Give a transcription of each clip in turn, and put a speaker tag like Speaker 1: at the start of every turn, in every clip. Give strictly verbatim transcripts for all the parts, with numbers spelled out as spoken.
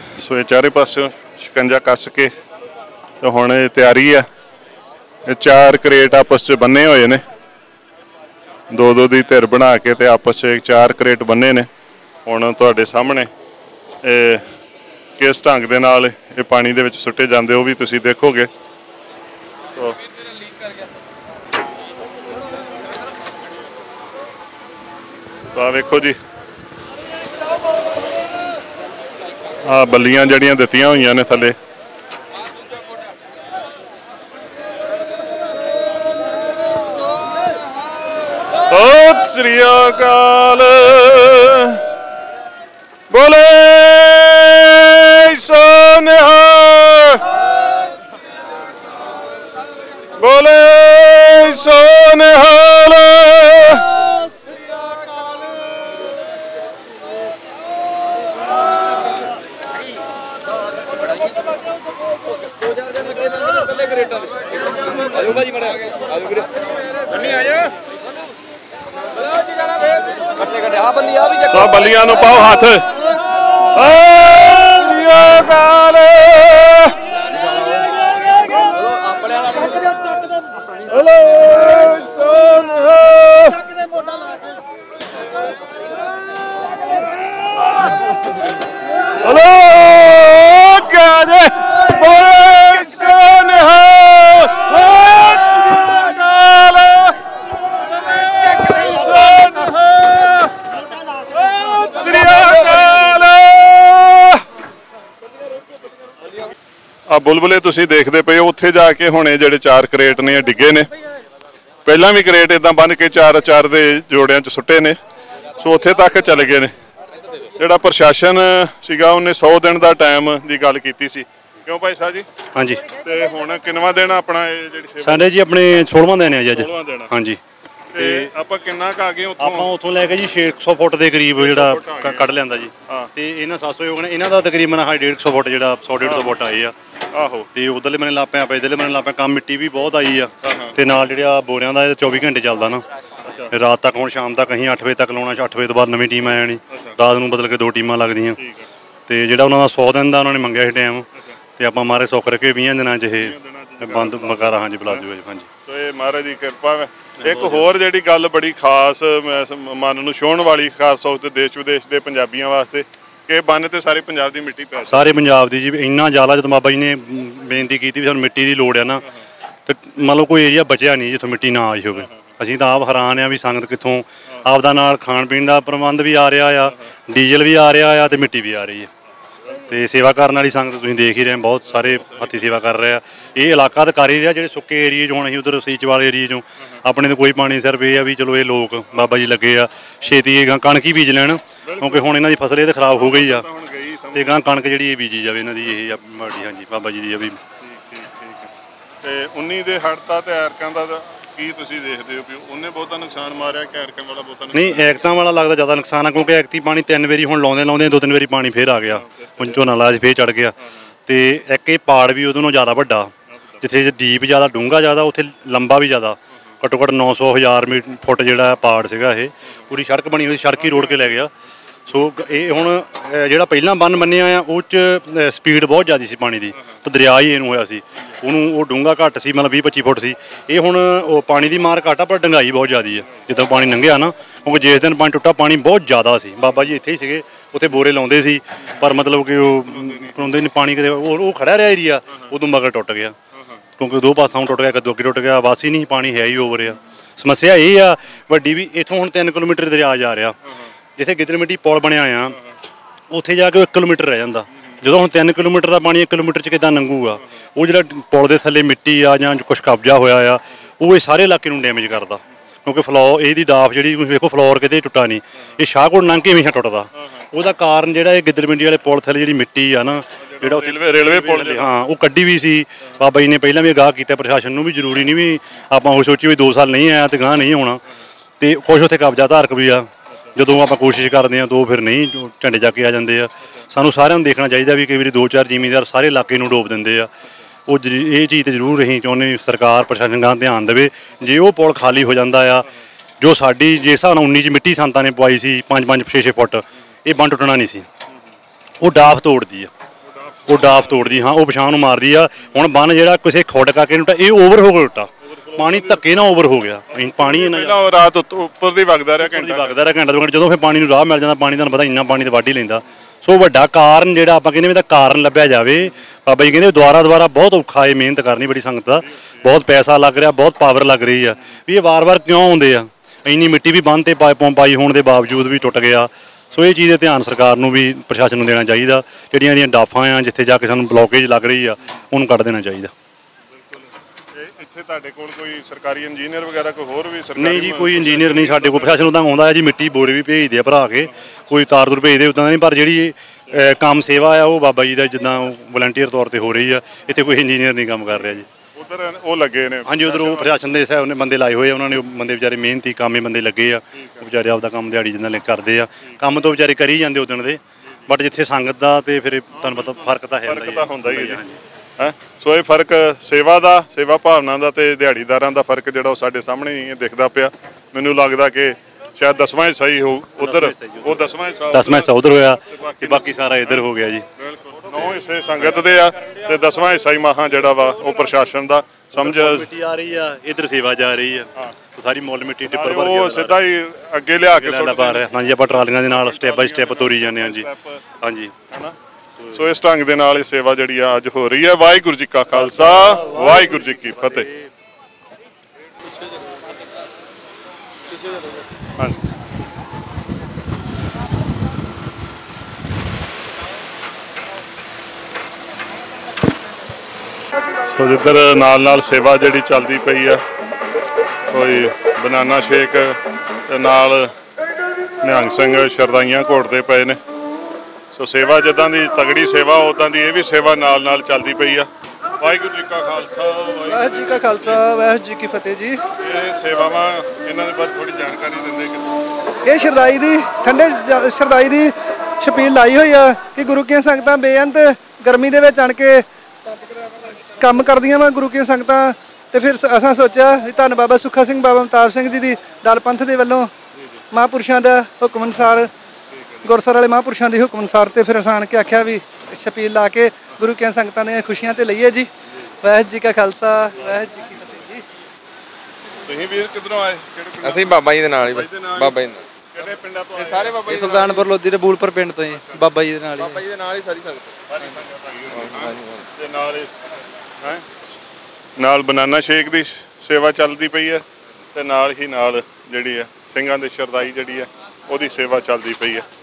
Speaker 1: सो ये चारे पासों शिकंजा कस के तो हुण ये तैयारी है। ये चार करेट आपस च बन्ने हुए ने, दो दो दी धिर बना के ते आपस च चार करेट बन्ने ने। हुण तुहाडे सामने किस ढंग दे नाल ये पानी दे विच सुट्टे जांदे वो भी तुसीं देखोगे। तो आ वेखो जी, आ बल्लियां जड़ियां दित्तियां होईयां ने थल्ले। सत श्री अकाल, बोले सो निहाल, बोले सो निहाल। तो बलियां नूं पाओ हाथ। आ बुलबुले तुसीं देखदे पे हो, उत्थे जाके हुणे जिहड़े चार करेट ने डिगे ने। पहलां भी करेट इदां बन के चार चार दे जोड़ियां च सुट्टे ने। सो उत्थे तक चले गए ने। जिहड़ा प्रशासन सीगा उन्हें सौ दिन का टाइम की गल कीती सी, क्यों भाई साहब जी?
Speaker 2: हाँ जी।
Speaker 1: ते हुण किन्नवां दिन अपना ये जिहड़ी
Speaker 2: साडे जी अपने सोलहवां दिन है जी अज।
Speaker 1: सोलहवां दिन।
Speaker 2: हाँ जी।
Speaker 1: ते आपां किन्ना क आ गए उत्थों?
Speaker 2: आपां उत्थों लैके जी छे सौ फुट के करीब जिहड़ा कढ लिआंदा जी। ते इन्हां सत्त सौ योग ने, इन्हां दा तकरीबन हाँ डेढ़ सौ फुट जिहड़ा सौ डेढ़ सौ फुट आए आ।
Speaker 1: आहो।
Speaker 2: ते उधरले बने ला पे आप इधरले बने ला पे कम मिट्टी भी बहुत आई आ। ते नाल जिहड़ा बोरियां दा चौबी घंटे चलदा ना। रात तक हुण शाम तक असीं अठ बजे तक लाउणा, अठ बजे तो बाद नवीं टीम आ जानी। रात नूं बदल के दो टीमां लगदियां। ते जिहड़ा उन्हां दा सौ दिन दा उन्होंने मंगिया सी टाइम, ते आपां महाराज सुख रखे बीस दिनां च ये बंद मकारा हाँ जी बुला दिओ जी। हाँ जी।
Speaker 1: सो ये महाराज दी किरपा है। एक होर जिहड़ी गल बड़ी खास मन नूं छूहण वाली, खास तौर ते देश विदेश के पंजाबियों वास्ते, कि बन ते सारे पंजाब की मिट्टी पै
Speaker 2: सारे पंजाब की जी। इन्ना ज़्यादा जो बाबा जी ने बेनती की भी सानूं मिट्टी की लोड़ है ना, तो मतलब कोई एरिया बचिया नहीं जित्थों मिट्टी ना आई होवे। असीं तां आप हैरान आ भी संगत कित्थों आपदा नाल खाण पीण का प्रबंध भी आ रहा आ, डीजल भी आ रहा आ, ते मिट्टी भी आ रही है। तो सेवा करने वाली संगत तुसीं देख ही रहे, बहुत सारे हत्थी सेवा कर रहे हैं। ये इलाका तो कर ही रहा, जो सुक्के एरिए जो असीं उधर सीचवाल एरिए चों अपने तो कोई पानी, सिर्फ ये भी चलो ये लोग बाबा जी लगे आ छेती कणक ही बीज लैन, क्योंकि हुण इन्हां दी फसल ये तो खराब हो गई आ। ते गां कणक जिहड़ी बीजी जावे इन्हां दी ये माड़ी। हाँ जी बाबा जी दी अभी
Speaker 1: ते उन्नी दे हड़ता ते ऐरकां दा की तुसीं देखदे हो भी उन्हें बहुता नुकसान मारिया कि ऐरकां वाला बहुता?
Speaker 2: नहीं, ऐरकां वाला लगदा ज़्यादा नुकसान है, क्योंकि ऐरकी पानी तीन वारी हुण लाउंदे लाउंदे दो तीन वारी पानी फिर आ गया। हुण झोना लाया फिर चढ़ गया। ते एक ये पाड़ भी उहदे नालों ज़्यादा वड्डा, जिथे डीप ज़्यादा डूंगा ज़्यादा उत्थे लंबा भी ज़्यादा, घट्टो घट्ट नौ सौ हज़ार मीट फुट जिहड़ा पाड़ सीगा ये, पूरी सड़क बनी हुई, सड़क ही रोड के लै गया। सो ये हुण जिहड़ा पहिलां बन बन्निया आ उह च स्पीड बहुत ज़्यादा सी पानी की, तो दरिया ही इहनूं होया सी, उहनूं वो डूंगा घट्ट सी, मतलब बीस पच्ची फुट सी। ये हुण पानी की मार घट्ट आ पर डंगाई बहुत ज़्यादा है जिद्दां पानी लंघिया ना, क्योंकि जिस दिन पानी टुੱਟਾ पानी बहुत ज़्यादा सी। बाबा जी इत्थे ही सीगे, उत्थे बोरे लाउंदे सी, पर मतलब कि करोंदे नहीं पानी किते वो खड़ा रहा एरिया, उदों मगर टुੱਟ गया, क्योंकि दो पासों टुੱਟ गया, कदों अगे टुੱਟ गया, वासी नहीं पानी है ही ओवर आ। समस्या ये आ वड्डी भी, इत्थों हुण तीन किलोमीटर दरिया जा रहा, जिथे गिद्दड़ मिट्टी पुल बनया आ उत्थे जाके एक किलोमीटर रह जाता। जो हम तीन किलोमीटर का पानी एक किलोमीटर च किदां लंघूगा? वो जो पुल के थले मिट्टी आ जां कुछ कब्जा होया आ वो सारे इलाके नूं डैमेज करता, क्योंकि फ्लोर यदी डाफ जी देखो फ्लोर किते टुੱਟਾ नहीं, ये शाहकोट लंघ के हमेशा टुੱਟਦਾ। ਉਹਦਾ ਕਾਰਨ ਜਿਹੜਾ ਇਹ ਗਿੱਦੜ ਮਿੰਡੀ ਵਾਲੇ ਪੁਲ ਥੱਲੇ ਜਿਹੜੀ ਮਿੱਟੀ ਆ ਨਾ, ਜਿਹੜਾ ਰੇਲਵੇ ਰੇਲਵੇ ਪੁਲ ਹਾਂ ਉਹ ਕੱਢੀ ਵੀ ਸੀ। ਬਾਬਾ ਜੀ ਨੇ ਪਹਿਲਾਂ ਵੀ ਅਗਾਹ ਕੀਤਾ ਪ੍ਰਸ਼ਾਸਨ ਨੂੰ ਵੀ, ਜ਼ਰੂਰੀ ਨਹੀਂ ਵੀ ਆਪਾਂ ਉਹ ਸੋਚੀ ਵੀ ਦੋ ਸਾਲ ਨਹੀਂ ਆਇਆ ਤੇ ਗਾਹ ਨਹੀਂ ਹੋਣਾ। ਤੇ ਕੁਛ ਉੱਥੇ ਕਬਜ਼ਾ ਧਾਰਕ ਵੀ ਆ, ਜਦੋਂ ਆਪਾਂ ਕੋਸ਼ਿਸ਼ ਕਰਦੇ ਹਾਂ ਤਾਂ ਫਿਰ ਨਹੀਂ ਝੰਡੇ ਜਾ ਕੇ ਆ ਜਾਂਦੇ ਆ। ਸਾਨੂੰ ਸਾਰਿਆਂ ਨੂੰ ਦੇਖਣਾ ਚਾਹੀਦਾ ਵੀ ਕਈ ਵਾਰੀ ਦੋ ਚਾਰ ਜ਼ਿਮੀਂਦਾਰ ਸਾਰੇ ਇਲਾਕੇ ਨੂੰ ਡੋਬ ਦਿੰਦੇ ਆ। ਉਹ ਇਹ ਚੀਜ਼ ਤੇ ਜ਼ਰੂਰ ਅਸੀਂ ਚਾਹੁੰਦੇ ਸਰਕਾਰ ਪ੍ਰਸ਼ਾਸਨ ਗਾਹ ਧਿਆਨ ਦੇਵੇ। ਜੇ ਉਹ ਪੁਲ ਖਾਲੀ ਹੋ ਜਾਂਦਾ ਆ, ਜੋ ਸਾਡੀ ਜਿਸ ਹਿਸਾਬ ਨਾਲ ਉੱਨੀ 'ਚ ਮਿੱਟੀ ਸੰਤਾਂ ਨੇ ਪਵਾਈ ਸੀ ਪੰਜ ਪੰਜ ਛੇ ਛੇ ਫੁੱਟ, ਇਹ ਬੰਨ ਟੁੱਟਣਾ ਨਹੀਂ ਸੀ। ਉਹ ਡਾਫ ਤੋੜਦੀ ਆ, ਉਹ ਡਾਫ ਤੋੜਦੀ, ਹਾਂ ਉਹ ਪਛਾਣ ਨੂੰ ਮਾਰਦੀ ਆ। ਹੁਣ ਬੰਨ ਜਿਹੜਾ ਕਿਸੇ ਖੁੱਡ ਕਰਕੇ ਟੁੱਟਾ, ਇਹ ਓਵਰ ਹੋ ਗਿਆ ਟੁੱਟਾ, ਪਾਣੀ ਧੱਕੇ ਨਾਲ ਓਵਰ ਹੋ ਗਿਆ। ਪਾਣੀ
Speaker 1: ਇਹਨਾਂ ਰਾਤ ਉੱਪਰ ਦੀ ਵਗਦਾ ਰਿਹਾ,
Speaker 2: ਘੰਟਾ ਵਗਦਾ ਰਿਹਾ ਘੰਟਾ ਦੋ ਘੰਟੇ। ਜਦੋਂ ਫਿਰ ਪਾਣੀ ਨੂੰ ਰਾਹ ਮਿਲ ਜਾਂਦਾ, ਪਾਣੀ ਤੁਹਾਨੂੰ ਪਤਾ ਇੰਨਾ ਪਾਣੀ ਤਾਂ ਵੱਢ ਹੀ ਲੈਂਦਾ। ਸੋ ਵੱਡਾ ਕਾਰਨ ਜਿਹੜਾ ਆਪਾਂ ਕਹਿੰਦੇ ਵੀ ਇਹਦਾ ਕਾਰਨ ਲੱਭਿਆ ਜਾਵੇ। ਬਾਬਾ ਜੀ ਕਹਿੰਦੇ ਦੁਆਰਾ ਦੁਆਰਾ ਬਹੁਤ ਔਖਾ ਹੈ, ਮਿਹਨਤ ਕਰਨੀ ਬੜੀ ਸੰਗਤ ਦਾ, ਬਹੁਤ ਪੈਸਾ ਲੱਗ ਰਿਹਾ, ਬਹੁਤ ਪਾਵਰ ਲੱਗ ਰਹੀ ਆ, ਵੀ ਇਹ ਵਾਰ-ਵਾਰ ਕਿਉਂ ਆਉਂਦੇ ਆ। ਇੰਨੀ ਮਿੱਟੀ ਵੀ ਬੰਨ੍ਹ ਤੇ ਪਾਈਪਾਂ ਪਾਈ ਹੋਣ ਦੇ ਬਾਵਜੂਦ ਵੀ ਟੁੱਟ ਗਿਆ। ਸੋ ਇਹ ਚੀਜ਼ ਦੇ ਧਿਆਨ ਸਰਕਾਰ ਨੂੰ ਵੀ, ਪ੍ਰਸ਼ਾਸਨ ਨੂੰ ਦੇਣਾ ਚਾਹੀਦਾ। ਜਿਹੜੀਆਂ ਇਹਦੀਆਂ ਡਾਫਾਂ ਆ, ਜਿੱਥੇ ਜਾ ਕੇ ਸਾਨੂੰ ਬਲੋਕੇਜ ਲੱਗ ਰਹੀ ਆ, ਉਹਨੂੰ ਕੱਢ ਦੇਣਾ ਚਾਹੀਦਾ।
Speaker 1: ਇੱਥੇ ਤੁਹਾਡੇ ਕੋਲ ਕੋਈ ਸਰਕਾਰੀ ਇੰਜੀਨੀਅਰ ਵਗੈਰਾ ਕੋਈ ਹੋਰ ਵੀ ਸਰਕਾਰੀ?
Speaker 2: ਨਹੀਂ ਜੀ, ਕੋਈ ਇੰਜੀਨੀਅਰ ਨਹੀਂ ਸਾਡੇ ਕੋਲ। ਪ੍ਰਸ਼ਾਸਨ ਉਦਾਂ ਆਉਂਦਾ ਹੈ ਜੀ, ਮਿੱਟੀ ਬੋਰੇ ਵੀ ਭੇਜਦੇ ਆ ਭਰਾ ਕੇ, ਕੋਈ ਤਾਰ ਤੁਰ ਭੇਜਦੇ ਉਦਾਂ ਨਹੀਂ। ਪਰ ਜਿਹੜੀ ਕੰਮ ਸੇਵਾ ਆ ਉਹ ਬਾਬਾ ਜੀ ਦਾ ਜਿੱਦਾਂ ਵਲੰਟੀਅਰ ਤੌਰ ਤੇ ਹੋ ਰਹੀ ਆ। ਇੱਥੇ ਕੋਈ ਇੰਜੀਨੀਅਰ ਨਹੀਂ ਕੰਮ ਕਰ ਰਿਹਾ ਜੀ।
Speaker 1: ਉਧਰ ਉਹ ਲੱਗੇ ਨੇ? ਹਾਂਜੀ,
Speaker 2: ਉਧਰ ਉਹ ਪ੍ਰਸ਼ਾਸਨ ਦੇ ਸਾਹਿਬ ਨੇ ਬੰਦੇ ਲਾਏ ਹੋਏ ਆ, ਉਹਨਾਂ ਨੇ ਬੰਦੇ ਵਿਚਾਰੇ ਮਿਹਨਤੀ ਕਾਮੇ ਬੰਦੇ ਲੱਗੇ ਆ, ਉਹ ਵਿਚਾਰੇ ਆਪਦਾ ਕੰਮ ਦਿਹਾੜੀ ਜਿੰਨਾ ਕਰਦੇ ਆ, ਕੰਮ ਤੋਂ ਵਿਚਾਰੇ ਕਰੀ ਜਾਂਦੇ ਉਦਣ ਦੇ। ਬਟ ਜਿੱਥੇ ਸੰਗਤ ਦਾ ਤੇ ਫਿਰ ਤੁਹਾਨੂੰ ਪਤਾ ਫਰਕ ਤਾਂ ਹੈ,
Speaker 1: ਫਰਕ ਤਾਂ ਹੁੰਦਾ ਹੀ ਹੈ ਹੈ। ਸੋ ਇਹ ਫਰਕ ਸੇਵਾ ਦਾ, ਸੇਵਾ ਭਾਵਨਾ ਦਾ ਤੇ ਦਿਹਾੜੀਦਾਰਾਂ ਦਾ ਫਰਕ ਜਿਹੜਾ ਉਹ ਸਾਡੇ ਸਾਹਮਣੇ ਹੀ ਦਿਖਦਾ ਪਿਆ। ਮੈਨੂੰ ਲੱਗਦਾ ਕਿ ਸ਼ਾਇਦ ਦਸਵਾਂ ਹਿੱਸਾ ਹੀ ਹੋ ਉਧਰ, ਉਹ ਦਸਵਾਂ ਹਿੱਸਾ
Speaker 2: ਦਸਵਾਂ ਹਿੱਸਾ ਉਧਰ ਹੋਇਆ ਤੇ ਬਾਕੀ ਸਾਰਾ ਇੱਧਰ ਹੋ ਗਿਆ ਜੀ।
Speaker 1: ਨੌ ਹਿੱਸੇ ਸੰਗਤ ਦੇ ਆ ਤੇ ਦਸਵਾਂ ਹਿੱਸਾ ਹੀ ਮਹਾਂ ਜਿਹੜਾ ਵਾ ਉਹ ਪ੍ਰਸ਼ਾਸਨ ਦਾ। ਸਮਝ
Speaker 2: ਮਿੱਟੀ ਆ ਰਹੀ ਆ, ਇੱਧਰ ਸੇਵਾ ਜਾ ਰਹੀ ਆ, ਸਾਰੀ ਮੁੱਲ ਮਿੱਟੀ ਟਿੱਪਰ ਭਰ
Speaker 1: ਉਹ ਸਿੱਧਾ ਹੀ ਅੱਗੇ ਲਿਆ ਕੇ ਸੁੱਟ
Speaker 2: ਪਾ ਰਿਹਾ। ਹਾਂਜੀ, ਆਪਾਂ ਟਰਾਲੀਆਂ ਦੇ ਨਾਲ ਸਟੈਪ ਬਾਈ ਸਟੈਪ ਤੋਰੀ ਜਾਂਦੇ ਹਾਂ ਜੀ। ਹਾਂਜੀ,
Speaker 1: ਸੋ ਇਸ ਢੰਗ ਦੇ ਨਾਲ ਇਹ ਸੇਵਾ ਜਿਹੜੀ ਆ ਅੱਜ ਹੋ ਰਹੀ ਹੈ। ਵਾਹਿਗੁਰੂ ਜੀ ਕਾ ਖਾਲਸਾ, ਵਾਹਿਗੁਰੂ ਜੀ ਕੀ ਫਤਿਹ। ਹਾਂਜੀ, ਸੋ ਜਿੱਧਰ ਨਾਲ ਨਾਲ ਸੇਵਾ ਜਿਹੜੀ ਚੱਲਦੀ ਪਈ ਆ, ਕੋਈ ਬਨਾਨਾ ਸ਼ੇਕ ਤੇ ਨਾਲ ਨਿਹੰਗ ਸਿੰਘ ਸ਼ਰਦਾਈਆਂ ਘੋਟਦੇ ਪਏ ਨੇ। ਸੋ ਸੇਵਾ ਜਿੱਦਾਂ ਦੀ ਤਗੜੀ ਸੇਵਾ, ਉੱਦਾਂ ਦੀ ਇਹ ਵੀ ਸੇਵਾ ਨਾਲ ਨਾਲ ਚੱਲਦੀ ਪਈ ਆ। ਵਾਹਿਗੁਰੂ ਜੀ ਕਾ ਖਾਲਸਾ,
Speaker 3: ਵਾਹਿਗੁਰੂ ਜੀ ਕਾ ਖਾਲਸਾ, ਵਾਹਿਗੁਰੂ ਜੀ ਕੀ ਫਤਿਹ ਜੀ।
Speaker 1: ਇਹ ਸੇਵਾਵਾਂ ਇਹਨਾਂ ਦੇ ਬਾਰੇ ਥੋੜੀ ਜਾਣਕਾਰੀ ਦਿੰਦੇ ਕਿ
Speaker 3: ਇਹ ਸ਼ਰਦਾਈ ਦੀ ਠੰਡੇ ਜ- ਸ਼ਰਦਾਈ ਦੀ ਛਪੀਲ ਲਾਈ ਹੋਈ ਆ ਕਿ ਗੁਰੂ ਕੀਆਂ ਸੰਗਤਾਂ ਬੇਅੰਤ ਗਰਮੀ ਦੇ ਵਿੱਚ ਆਣ ਕੇ ਕੰਮ ਕਰਦੀਆਂ ਵਾ ਗੁਰੂ ਕੀਆਂ ਸੰਗਤਾਂ। ਤੇ ਫਿਰ ਸ- ਅਸਾਂ ਸੋਚਿਆ ਵੀ ਧੰਨ ਬਾਬਾ ਸੁੱਖਾ ਸਿੰਘ, ਬਾਬਾ ਮਤਾਬ ਸਿੰਘ ਜੀ ਦੀ ਦਲ ਪੰਥ ਦੇ ਵੱਲੋਂ ਮਹਾਂਪੁਰਸ਼ਾਂ ਦਾ ਹੁਕਮ ਅਨੁਸਾਰ, ਗੁਰਸਰ ਵਾਲੇ ਮਹਾਂਪੁਰਸ਼ਾਂ ਦੇ ਹੁਕਮ ਅਨੁਸਾਰ ਤੇ ਫਿਰ ਅਸਾਂ ਆਣ ਕੇ ਆਖਿਆ ਵੀ ਛਪੀਲ ਲਾ ਕੇ ਗੁਰੂ ਕੀਆਂ ਸੰਗਤਾਂ ਦੀਆਂ ਖੁਸ਼ੀਆਂ ਤੇ ਲਈਏ ਜੀ। ਵਾਹਿਗੁਰੂ ਜੀ ਕਾ ਖਾਲਸਾ, ਵਾਹਿਗੁਰੂ ਜੀ ਕੀ ਫਤਿਹ ਜੀ।
Speaker 1: ਤੁਸੀਂ ਵੀਰ ਕਿੱਧਰੋਂ ਆਏ? ਕਿਹੜੇ ਪਿੰਡ?
Speaker 4: ਅਸੀਂ ਬਾਬਾ ਜੀ ਦੇ ਨਾਲ ਹੀ ਬਾਬਾ ਜੀ ਦੇ ਨਾਲ।
Speaker 1: ਕਿਹੜੇ ਪਿੰਡਾਂ ਤੋਂ ਆਏ?
Speaker 4: ਸਾਰੇ ਬਾਬਾ
Speaker 5: ਇਹ ਸੁਲਤਾਨਪੁਰ ਲੋਧੀ ਦੇ ਬੂਲਪੁਰ ਪਿੰਡ ਤੋਂ ਜੀ, ਬਾਬਾ ਜੀ ਦੇ ਨਾਲ ਹੀ।
Speaker 4: ਬਾਬਾ ਜੀ ਦੇ ਨਾਲ ਹੀ ਸਾਰੀ ਸੰਗਤ।
Speaker 1: ਸਾਰੀ ਸੰਗਤ ਆਈ ਹੋਈ ਤੇ ਨਾਲ ਹੈ ਨਾਲ ਬਨਾਨਾ ਸ਼ੇਕ ਦੀ ਸੇਵਾ ਚੱਲਦੀ ਪਈ ਹੈ ਤੇ ਨਾਲ ਹੀ ਨਾਲ ਜਿਹੜੀ ਹੈ ਸਿੰਘਾਂ ਦੇ ਸ਼ਰਦਾਈ ਜਿਹੜੀ ਹੈ ਉਹਦੀ ਸੇਵਾ ਚੱਲਦੀ ਪਈ ਹੈ।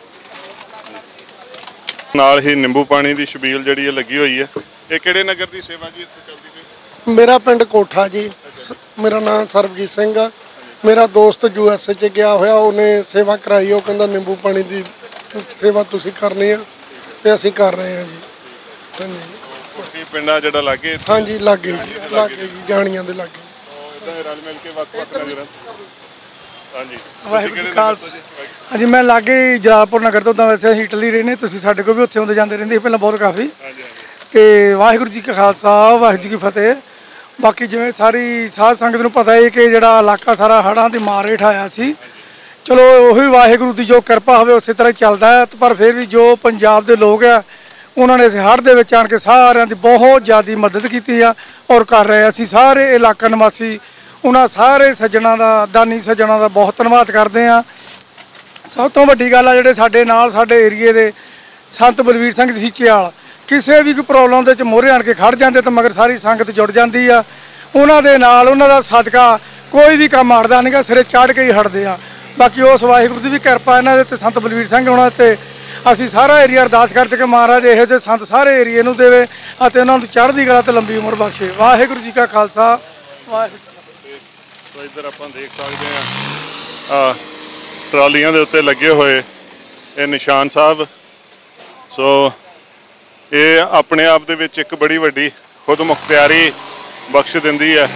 Speaker 1: ਨਾਲ ਹੀ ਨਿੰਬੂ ਪਾਣੀ ਦੀ ਛਬੀਲ ਜਿਹੜੀ ਹੈ ਲੱਗੀ ਹੋਈ ਹੈ। ਇਹ ਕਿਹੜੇ ਨਗਰ ਦੀ ਸੇਵਾ ਜੀ ਇੱਥੇ ਚੱਲਦੀ ਪਈ?
Speaker 6: ਮੇਰਾ ਪਿੰਡ ਕੋਠਾ ਜੀ। ਮੇਰਾ ਨਾਮ ਸਰਬਜੀਤ ਸਿੰਘ ਆ। ਮੇਰਾ ਦੋਸਤ ਯੂ ਐਸ ਏ 'ਚ ਗਿਆ ਹੋਇਆ, ਉਹਨੇ ਸੇਵਾ ਕਰਾਈ। ਉਹ ਕਹਿੰਦਾ ਨਿੰਬੂ ਪਾਣੀ ਦੀ ਸੇਵਾ ਤੁਸੀਂ ਕਰਨੀ ਆ ਤੇ ਅਸੀਂ ਕਰ ਰਹੇ ਹਾਂ ਜੀ। ਹਾਂਜੀ,
Speaker 1: ਕੋਠੀ ਪਿੰਡਾਂ ਜਿਹੜਾ ਲਾਗੇ?
Speaker 6: ਹਾਂਜੀ, ਲਾਗੇ ਜੀ, ਲਾਗੇ ਜੀ, ਜਾਣੀਆਂ ਦੇ ਲਾਗੇ।
Speaker 1: ਇਦਾਂ ਰਲ ਮਿਲ ਕੇ ਵੱਖ-ਵੱਖ ਨਗਰਾਂ। ਹਾਂਜੀ,
Speaker 7: ਵਾਹਿਗੁਰੂ ਜੀ ਖਾਲਸਾ। ਹਾਂਜੀ, ਮੈਂ ਲਾਗੇ ਜਲਾਲਪੁਰ ਨਗਰ ਤੋਂ, ਤਾਂ ਵੈਸੇ ਅਸੀਂ ਇਟਲੀ ਰਹਿੰਦੇ, ਤੁਸੀਂ ਸਾਡੇ ਕੋਲ ਵੀ ਉੱਥੇ ਆਉਂਦੇ ਜਾਂਦੇ ਰਹਿੰਦੇ ਪਹਿਲਾਂ ਬਹੁਤ ਕਾਫੀ। ਤੇ ਵਾਹਿਗੁਰੂ ਜੀ ਕਾ ਖਾਲਸਾ, ਵਾਹਿਗੁਰੂ ਜੀ ਕੀ ਫਤਿਹ। ਬਾਕੀ ਜਿਵੇਂ ਸਾਰੀ ਸਾਧ ਸੰਗਤ ਨੂੰ ਪਤਾ ਹੈ ਕਿ ਜਿਹੜਾ ਇਲਾਕਾ ਸਾਰਾ ਹੜ੍ਹਾਂ ਦੀ ਮਾਰ ਹੇਠ ਆਇਆ ਸੀ, ਚਲੋ ਉਹੀ ਵਾਹਿਗੁਰੂ ਦੀ ਜੋ ਕਿਰਪਾ ਹੋਵੇ ਉਸੇ ਤਰ੍ਹਾਂ ਚੱਲਦਾ ਹੈ। ਪਰ ਫਿਰ ਵੀ ਜੋ ਪੰਜਾਬ ਦੇ ਲੋਕ ਆ, ਉਹਨਾਂ ਨੇ ਇਸ ਹੜ੍ਹ ਦੇ ਵਿੱਚ ਆਣ ਕੇ ਸਾਰਿਆਂ ਦੀ ਬਹੁਤ ਜ਼ਿਆਦਾ ਮਦਦ ਕੀਤੀ ਆ ਔਰ ਕਰ ਰਹੇ। ਅਸੀਂ ਸਾਰੇ ਇਲਾਕਾ ਨਿਵਾਸੀ ਉਹਨਾਂ ਸਾਰੇ ਸੱਜਣਾ ਦਾ, ਦਾਨੀ ਸੱਜਣਾ ਦਾ ਬਹੁਤ ਧੰਨਵਾਦ ਕਰਦੇ ਹਾਂ। ਸਭ ਤੋਂ ਵੱਡੀ ਗੱਲ ਆ, ਜਿਹੜੇ ਸਾਡੇ ਨਾਲ ਸਾਡੇ ਏਰੀਏ ਦੇ ਸੰਤ ਬਲਵੀਰ ਸਿੰਘ ਸੀਚੇਵਾਲ, ਕਿਸੇ ਵੀ ਕੋਈ ਪ੍ਰੋਬਲਮ ਦੇ ਵਿੱਚ ਮੋਹਰੇ ਆਣ ਕੇ ਖੜ ਜਾਂਦੇ ਤਾਂ ਮਗਰ ਸਾਰੀ ਸੰਗਤ ਜੁੜ ਜਾਂਦੀ ਆ। ਉਹਨਾਂ ਦੇ ਨਾਲ, ਉਹਨਾਂ ਦਾ ਸਦਕਾ ਕੋਈ ਵੀ ਕੰਮ ਅੜਦਾ ਨਹੀਂਗਾ, ਸਿਰੇ ਚੜ੍ਹ ਕੇ ਹੀ ਹਟਦੇ ਆ। ਬਾਕੀ ਉਸ ਵਾਹਿਗੁਰੂ ਦੀ ਵੀ ਕਿਰਪਾ ਇਹਨਾਂ ਦੇ ਤੇ ਸੰਤ ਬਲਵੀਰ ਸਿੰਘ ਹੋਣਾ ਤੇ ਅਸੀਂ ਸਾਰਾ ਏਰੀਆ ਅਰਦਾਸ ਕਰਦੇ ਕਿ ਮਹਾਰਾਜ ਇਹੋ ਜਿਹੇ ਸੰਤ ਸਾਰੇ ਏਰੀਏ ਨੂੰ ਦੇਵੇ ਅਤੇ ਉਹਨਾਂ ਨੂੰ ਚੜ੍ਹਦੀ ਕਲਾ ਤੇ ਲੰਬੀ ਉਮਰ ਬਖਸ਼ੇ। ਵਾਹਿਗੁਰੂ ਜੀ ਕਾ ਖਾਲਸਾ, ਵਾਹਿਗੁਰੂ।
Speaker 1: ਸੋ ਇੱਧਰ ਆਪਾਂ ਦੇਖ ਸਕਦੇ ਹਾਂ ਟਰਾਲੀਆਂ ਦੇ ਉੱਤੇ ਲੱਗੇ ਹੋਏ ਇਹ ਨਿਸ਼ਾਨ ਸਾਹਿਬ। ਸੋ ਇਹ ਆਪਣੇ ਆਪ ਦੇ ਵਿੱਚ ਇੱਕ ਬੜੀ ਵੱਡੀ ਖੁਦ ਮੁਖਤਿਆਰੀ ਬਖਸ਼ ਦਿੰਦੀ ਹੈ।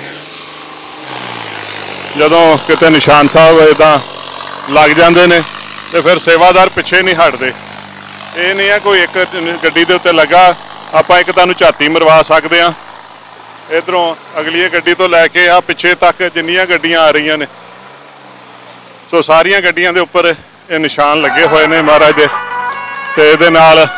Speaker 1: ਜਦੋਂ ਕਿਤੇ ਨਿਸ਼ਾਨ ਸਾਹਿਬ ਇੱਦਾਂ ਲੱਗ ਜਾਂਦੇ ਨੇ ਤੇ ਫਿਰ ਸੇਵਾਦਾਰ ਪਿੱਛੇ ਨਹੀਂ ਹਟਦੇ। ਇਹ ਨਹੀਂ ਹੈ ਕੋਈ ਇੱਕ ਗੱਡੀ ਦੇ ਉੱਤੇ ਲੱਗਾ ਆਪਾਂ ਇੱਕ ਤੁਹਾਨੂੰ ਝਾਤੀ ਮਰਵਾ ਸਕਦੇ ਹਾਂ। ਇੱਧਰੋਂ ਅਗਲੀ ਗੱਡੀ ਤੋਂ ਲੈ ਕੇ ਆ ਪਿੱਛੇ ਤੱਕ ਜਿੰਨੀਆਂ ਗੱਡੀਆਂ ਆ ਰਹੀਆਂ ਨੇ, ਸੋ ਸਾਰੀਆਂ ਗੱਡੀਆਂ ਦੇ ਉੱਪਰ ਇਹ ਨਿਸ਼ਾਨ ਲੱਗੇ ਹੋਏ ਨੇ ਮਹਾਰਾਜ ਦੇ। ਤੇ ਇਹਦੇ ਨਾਲ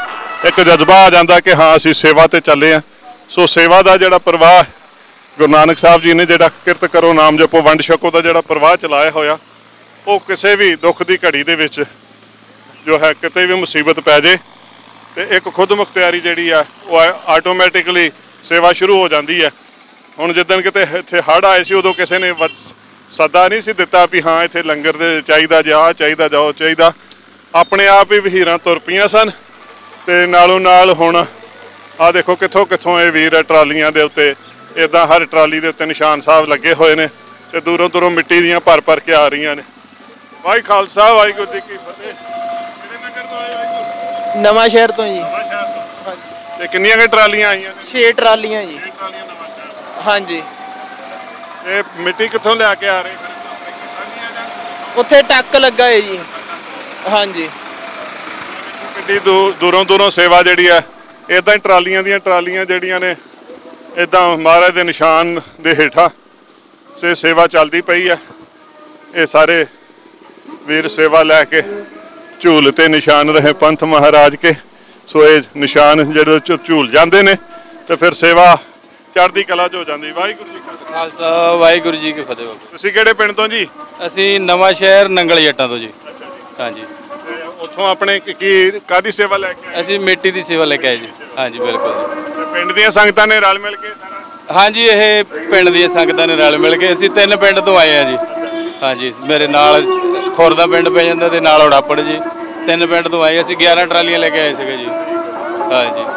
Speaker 1: ਇੱਕ ਜਜ਼ਬਾ ਆ ਜਾਂਦਾ ਕਿ ਹਾਂ ਅਸੀਂ ਸੇਵਾ ਤੇ ਚੱਲੇ ਆ। ਸੋ ਸੇਵਾ ਦਾ ਜਿਹੜਾ ਪ੍ਰਵਾਹ ਗੁਰੂ ਨਾਨਕ ਸਾਹਿਬ ਜੀ ਨੇ ਜਿਹੜਾ ਕਿਰਤ ਕਰੋ ਨਾਮ ਜਪੋ ਵੰਡ ਛਕੋ ਦਾ ਜਿਹੜਾ ਪ੍ਰਵਾਹ ਚਲਾਇਆ ਹੋਇਆ, ਉਹ ਕਿਸੇ ਵੀ ਦੁੱਖ ਦੀ ਘੜੀ ਦੇ ਵਿੱਚ ਜੋ ਹੈ ਕਿਤੇ ਵੀ ਮੁਸੀਬਤ ਪੈ ਜੇ ਤੇ ਇੱਕ ਖੁਦ ਮੁਖਤਿਆਰੀ ਜਿਹੜੀ ਆ ਉਹ ਆਟੋਮੈਟਿਕਲੀ ਸੇਵਾ ਸ਼ੁਰੂ ਹੋ ਜਾਂਦੀ ਹੈ। ਹੁਣ ਜਿੱਦਣ ਕਿਤੇ ਇੱਥੇ ਹੜ੍ਹ ਆਏ ਸੀ ਉਦੋਂ ਕਿਸੇ ਨੇ ਸੱਦਾ ਨਹੀਂ ਸੀ ਦਿੱਤਾ ਵੀ ਹਾਂ ਇੱਥੇ ਲੰਗਰ ਦੇ ਚਾਹੀਦਾ ਜਾ ਚਾਹੀਦਾ ਜਾਓ ਚਾਹੀਦਾ, ਆਪਣੇ ਆਪ ਹੀ ਵਹੀਰਾਂ ਤੁਰ ਪਈਆਂ ਸਨ। ਤੇ ਨਾਲੋਂ ਨਾਲ ਹੁਣ ਆਹ ਦੇਖੋ ਕਿੱਥੋਂ ਕਿੱਥੋਂ ਇਹ ਵੀਰ ਟਰਾਲੀਆਂ ਦੇ ਉੱਤੇ ਇੱਦਾਂ ਹਰ ਟਰਾਲੀ ਦੇ ਉੱਤੇ ਨਿਸ਼ਾਨ ਸਾਹਿਬ ਲੱਗੇ ਹੋਏ ਨੇ ਤੇ ਦੂਰੋਂ ਦੂਰੋਂ ਮਿੱਟੀ ਦੀਆਂ ਭਰ ਭਰ ਕੇ ਆ ਰਹੀਆਂ ਨੇ। ਵਾਹਿ ਖਾਲਸਾ ਵਾਹਿਗੁਰੂ ਜੀ ਕੀ ਫਤਿਹ। ਕਿਹੜੇ ਨਗਰ ਤੋਂ ਆਏ ਵਾਹਿਗੁਰੂ?
Speaker 5: ਨਵਾਂ ਸ਼ਹਿਰ ਤੋਂ ਜੀ।
Speaker 1: ਨਵਾਂ ਸ਼ਹਿਰ ਤੋਂ। ਹਾਂਜੀ। ਤੇ ਕਿੰਨੀਆਂ ਕੁ ਟਰਾਲੀਆਂ ਆਈਆਂ ਨੇ?
Speaker 5: ਛੇ ਟਰਾਲੀਆਂ ਜੀ।
Speaker 1: ਛੇ ਟਰਾਲੀਆਂ ਨਵਾਂ ਸ਼ਹਿਰ।
Speaker 5: ਹਾਂਜੀ।
Speaker 1: ਤੇ ਮਿੱਟੀ ਕਿੱਥੋਂ ਲਿਆ ਕੇ ਆ ਰਹੇ?
Speaker 5: ਉੱਥੇ ਟੱਕ ਲੱਗਾ ਹੈ ਜੀ। ਹਾਂਜੀ।
Speaker 1: ਕਿੱਡੀ ਦੂਰੋਂ ਦੂਰੋਂ ਸੇਵਾ ਜਿਹੜੀ ਹੈ ਇੱਦਾਂ ਹੀ ਟਰਾਲੀਆਂ ਦੀਆਂ ਟਰਾਲੀਆਂ ਜਿਹੜੀਆਂ ਨੇ ਇੱਦਾਂ ਮਹਾਰਾਜ ਦੇ ਨਿਸ਼ਾਨ ਦੇ ਹੇਠਾਂ ਸੇ ਸੇਵਾ ਚੱਲਦੀ ਪਈ ਹੈ। ਇਹ ਸਾਰੇ ਵੀਰ ਸੇਵਾ ਲੈ ਕੇ ਝੂਲ ਤੇ ਨਿਸ਼ਾਨ ਰਹੇ ਪੰਥ ਮਹਾਰਾਜ ਕੇ। ਸੋ ਇਹ ਨਿਸ਼ਾਨ ਜਿਹੜੇ ਝੂਲ ਜਾਂਦੇ ਨੇ ਤੇ ਫਿਰ ਸੇਵਾ ਚੜ੍ਹਦੀ ਕਲਾ 'ਚ ਹੋ ਜਾਂਦੀ। ਵਾਹਿਗੁਰੂ ਜੀ ਕਾ
Speaker 8: ਖਾਲਸਾ ਵਾਹਿਗੁਰੂ ਜੀ ਕੀ ਫਤਿਹ।
Speaker 1: ਤੁਸੀਂ ਕਿਹੜੇ ਪਿੰਡ ਤੋਂ ਜੀ?
Speaker 8: ਅਸੀਂ ਨਵਾਂ ਸ਼ਹਿਰ ਨੰਗਲ ਜੱਟਾਂ ਤੋਂ ਜੀ। ਹਾਂਜੀ।
Speaker 1: ਉੱਥੋਂ ਆਪਣੇ ਕੀ ਕਾਹਦੀ ਸੇਵਾ ਲੈ ਕੇ ਆਏ?
Speaker 8: ਅਸੀਂ ਮਿੱਟੀ ਦੀ ਸੇਵਾ ਲੈ ਕੇ ਆਏ ਜੀ। ਹਾਂਜੀ ਬਿਲਕੁਲ।
Speaker 1: ਪਿੰਡ ਦੀਆਂ ਸੰਗਤਾਂ ਨੇ ਰਲ ਮਿਲ ਕੇ ਸਾਰਾ?
Speaker 8: ਹਾਂਜੀ ਇਹ ਪਿੰਡ ਦੀਆਂ ਸੰਗਤਾਂ ਨੇ ਰਲ ਮਿਲ ਕੇ, ਅਸੀਂ ਤਿੰਨ ਪਿੰਡ ਤੋਂ ਆਏ ਆ ਜੀ। ਹਾਂਜੀ ਮੇਰੇ ਨਾਲ ਖੁਰਦਾ ਪਿੰਡ ਪੈ ਜਾਂਦਾ ਤੇ ਨਾਲ ਉੜਾਪੜ ਜੀ, ਤਿੰਨ ਪਿੰਡ ਤੋਂ ਆਏ। ਅਸੀਂ ਗਿਆਰਾਂ ਟਰਾਲੀਆਂ ਲੈ ਕੇ ਆਏ ਸੀਗੇ ਜੀ। ਹਾਂਜੀ।